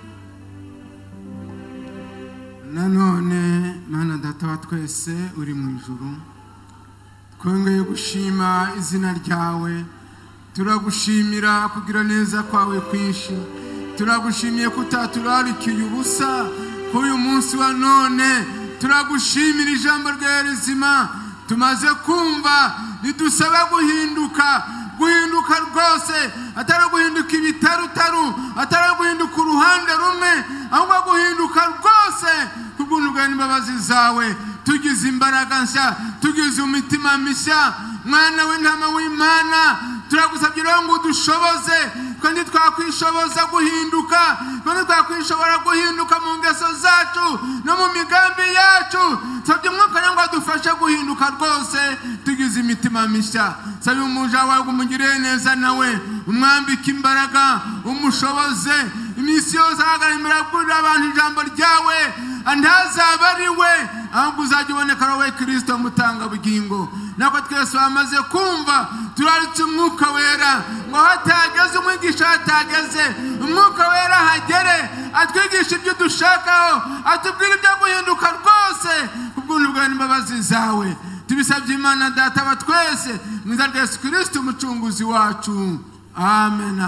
Nanone Mana data wa twese uri mu ijuru twongeye gushima izina ryawe turagushimira kugira neza kwawe kwinshi turagushimiye kutaturarikiye ubusa k'uyu munsi wa none turagushimira ijambo ryawe rizima tumaze kumva ridusaba guhinduka guhinduka rwose atari guhinduka ibitarutaru atari guhinduka uruhande rumwe ahubwo guhinduka rwose kubw'ubuntu bwawe n'imbabazi zawe tugize imbaraga nshya tugize umutima mishya mwana w'intama w'Imana turagusabye rero ngo udushoboze kandi twakwishoboza guhinduka kandi twakwishobora guhinduka mu ngeso zacu no mu migambi yacu sabye umwuka ngo adufashe guhinduka rwose tugize imitima mishya sabe umuja wawe umugirire neza nawe umwambike imbaraga umushoboze imisi yose ahagarara kurira abantu ijambo ryawe antazaba ari we ahubwo uzajya uboneka ari wowe Kristo mutanga bugingo nako twese bamaze kumva turaritse umwuka wera ngo hatageze umwigisha hatageze umwuka wera hagere atwigisha ibyo dushakaho atubwira ibyo guhinduka rwose kubw'ubuntu bwawe n'imbabazi zawe tubisabye Imana data wa twese mu izina rya Yesu Kristo umucunguzi wacu amen.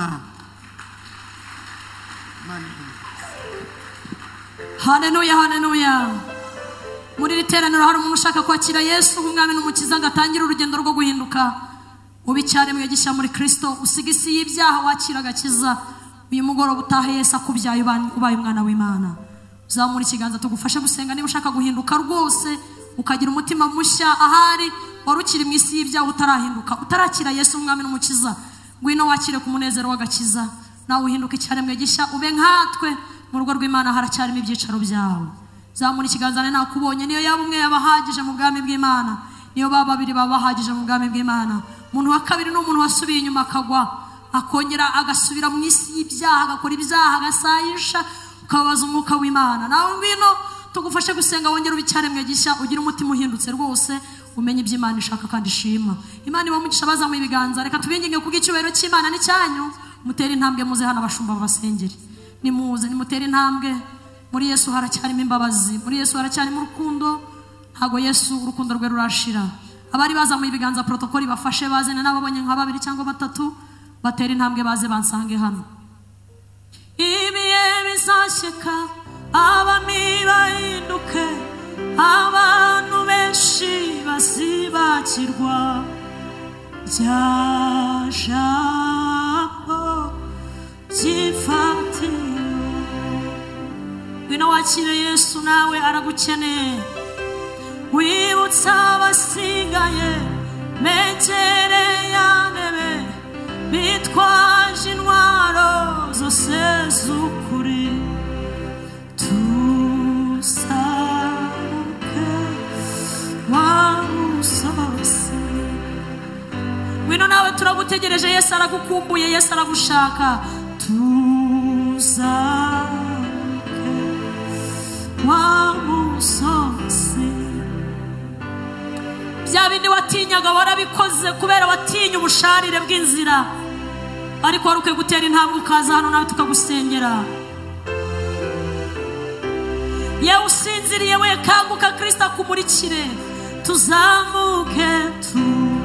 Haleluya haleluya. Muri riteraniro hari umuntu ushaka kwakira Yesu nk'umwami n'umukiza ngatangira urugendo rwo guhinduka ubicyare mwe gishya muri Kristo usigisi y'ibyaha wakira agakiza uyu mugoroba utahe Yesu akubyaye ubaye umwana w'Imana uzamura ikiganza tugufashe gusenga niba ushaka guhinduka rwose ukagira umutima mushya ahari warukiri mu isi y'ibyaha utarahinduka utarakira Yesu umwami n'umukiza ngwino wakire ku munezero w'agakiza nawe uhinduka icyaremwe gishya ube nkatwe mu rugo rw'Imana haracyarimo ibyicaro byawe zamura ikiganza ne nakubonye niyo yaba umwe yabahagije mu bwami bw'Imana niyo baba babiri babahagije mu bwami bw'Imana umuntu wa kabiri n'umuntu wasubiye inyuma akagwa akongera agasubira mu isi y'ibyaha agakora ibyaha agasayisha ukabaza umwuka w'Imana nawe ngwino tugufashe gusenga wongera ubicyaremwe gishya ugira umutima uhindutse rwose umenye ibyo Imana ishaka kandi ishima Imana ibamugisha baza mu ibiganza reka tubinginge kubw'icyubahiro cy'Imana n'icyanyu mutere intambwe muze hano abashumba babasengere nimuze nimutere intambwe muri Yesu haracyarimo imbabazi muri Yesu haracyarimo urukundo ntago Yesu urukundo rwe rurashira abari baza mu ibiganza protokoli bafashe bazene n'ababonye nka babiri cyangwa batatu batera intambwe baze bansange hano ibihe bizashika abami bahinduke abantu benshi bazibakirwa rya jambo ry'ifatiro ngwino wakire Yesu nawe aragukeneye wibutsa abasigaye metere ya ntebe bitwaje intwaro zose z'ukuri tuzamuke wa musozi ngwino nawe turagutegereje Yesu aragukumbuye Yesu aragushaka tuzamuke wa musozi bya bindi watinyaga warabikoze kubera watinya ubusharire bw'inzira ariko wari ukwiye gutera intambwe ukaza hano nawe tukagusengera yewe usinziriye we kanguka Kristo akumurikire tuzamuke tu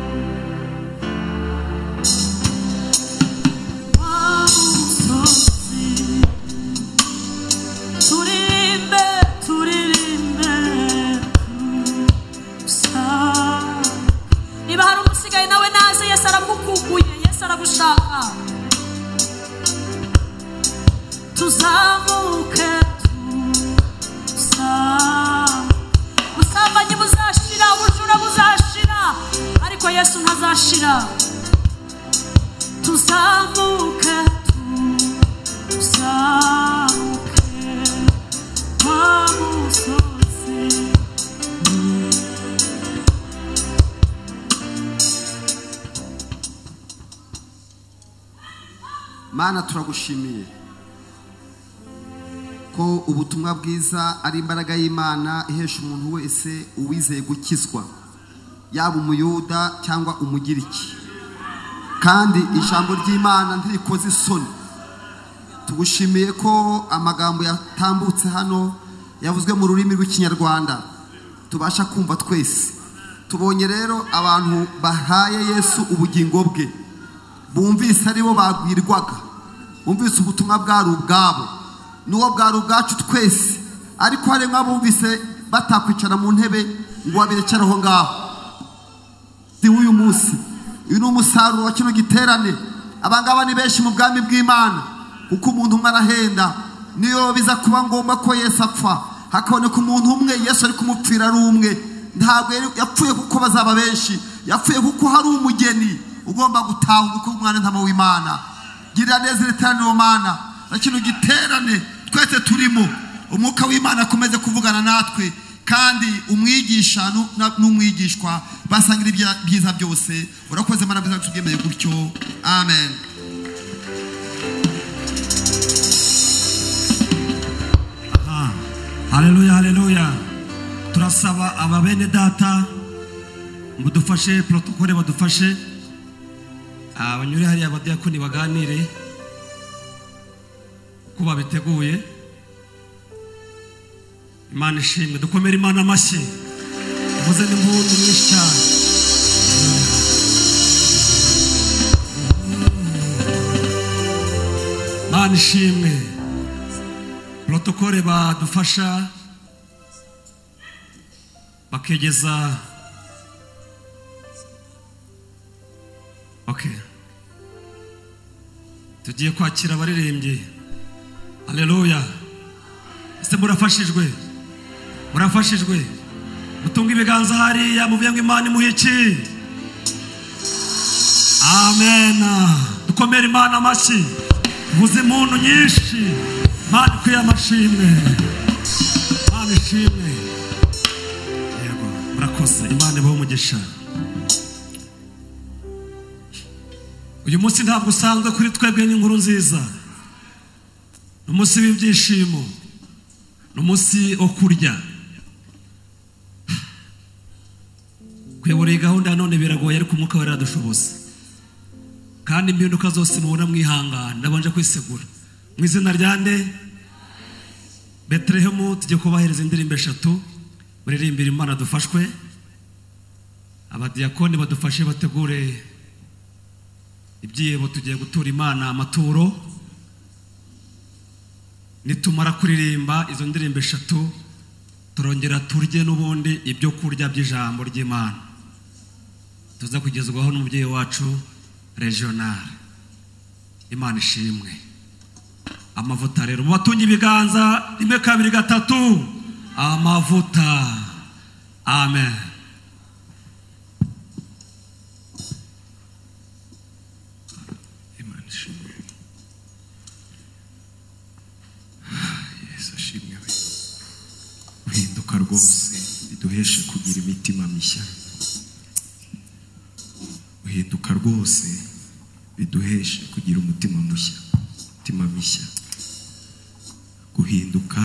turirimbe turirimbe niba hari umusigaye nawe naze Yesu aramukumbuye Yesu aragushaka tuzamuke ubusambanyi buzashira ubujura buzashira ariko Yesu ntazashira tuzamuke tuzamuke kwa musozi Mana turagushimiye ko ubutumwa bwiza ari imbaraga y'Imana ihesha umuntu wese uwizeye gukizwa yaba umuyuda cyangwa umugiriki kandi ijambo ry'Imana ntirikoze isoni tugushimiye ko amagambo yatambutse hano yavuzwe mu rurimi rw'ikinyarwanda tubasha kumva twese tubonye rero abantu bahaye Yesu ubugingo bwe bumvise aribo bagwirwaga bumvise ubutumwa bwari ubwabo nuwo bwari ubwacu twese ariko hari nk'abumvise batakwicara mu ntebe ngo babirekeraho ngaho si uyu munsi uyu ni umusaruro wa kino giterane abangaba ni benshi mu bwami bw'Imana kuko umuntu umwe arahenda niyo biza kuba ngombwa ko Yesu apfa hakaboneka umuntu umwe Yesu ari kumupfira ari umwe ntabwo yapfuye kuko bazaba benshi yapfuye kuko hari umugeni ugomba gutaha kuko umwana ntama w'Imana girira neza iteraniro Mana na kino giterane twese turimo umwuka w'Imana akomeze kuvugana natwe kandi umwigisha n'umwigishwa basangira ibyiza byose urakoze Mana bwiza tugemeye gutyo amen. Aha haleluya haleluya turasaba ababene data ngo dufashe protokole badufashe abanyure hariya abadiyakoni baganire kuba biteguye. Imana ishimwe dukomere Imana amashyi muze n'impundu nyinshi cyane. Imana ishimwe protokole badufasha bakegeza okay tugiye kwakira abaririmbyi. Haleluya ese murafashijwe murafashijwe mutunga ibiganza hariya muvuye ngo Imana imuhe iki. Amen dukomere Imana amashyi vuze impundu nyinshi Imana ikwiye amashimwe Imana ishimwe yego murakoze Imana ibahe umugisha. Uyu munsi ntabwo usanzwe kuri twebwe n'inkuru nziza ni umunsi w'ibyishimo ni umunsi wo kurya kuyobora iyi gahunda none biragoye ariko umwuka wera aradushoboza kandi impinduka zose mubona mwihangana ndabanje kwisegura mu izina rya nde Betelehemu tujye kubahereza indirimbo eshatu muririmbira Imana dufashwe abadiyakoni badufashe bategure ibyihebo tugiye gutura Imana amaturo nitumara kuririmba izo ndirimbo eshatu turongera turye n'ubundi ibyo kurya by'ijambo ry'Imana tuza kugezwaho n'umubyeyi wacu regional. Imana ishimwe amavuta rero mubatunye ibiganza rimwe kabiri gatatu amavuta amen. Uhinduka rwose biduheshe kugira imitima mishya uhinduka rwose biduheshe kugira umutima mushya umutima mishya guhinduka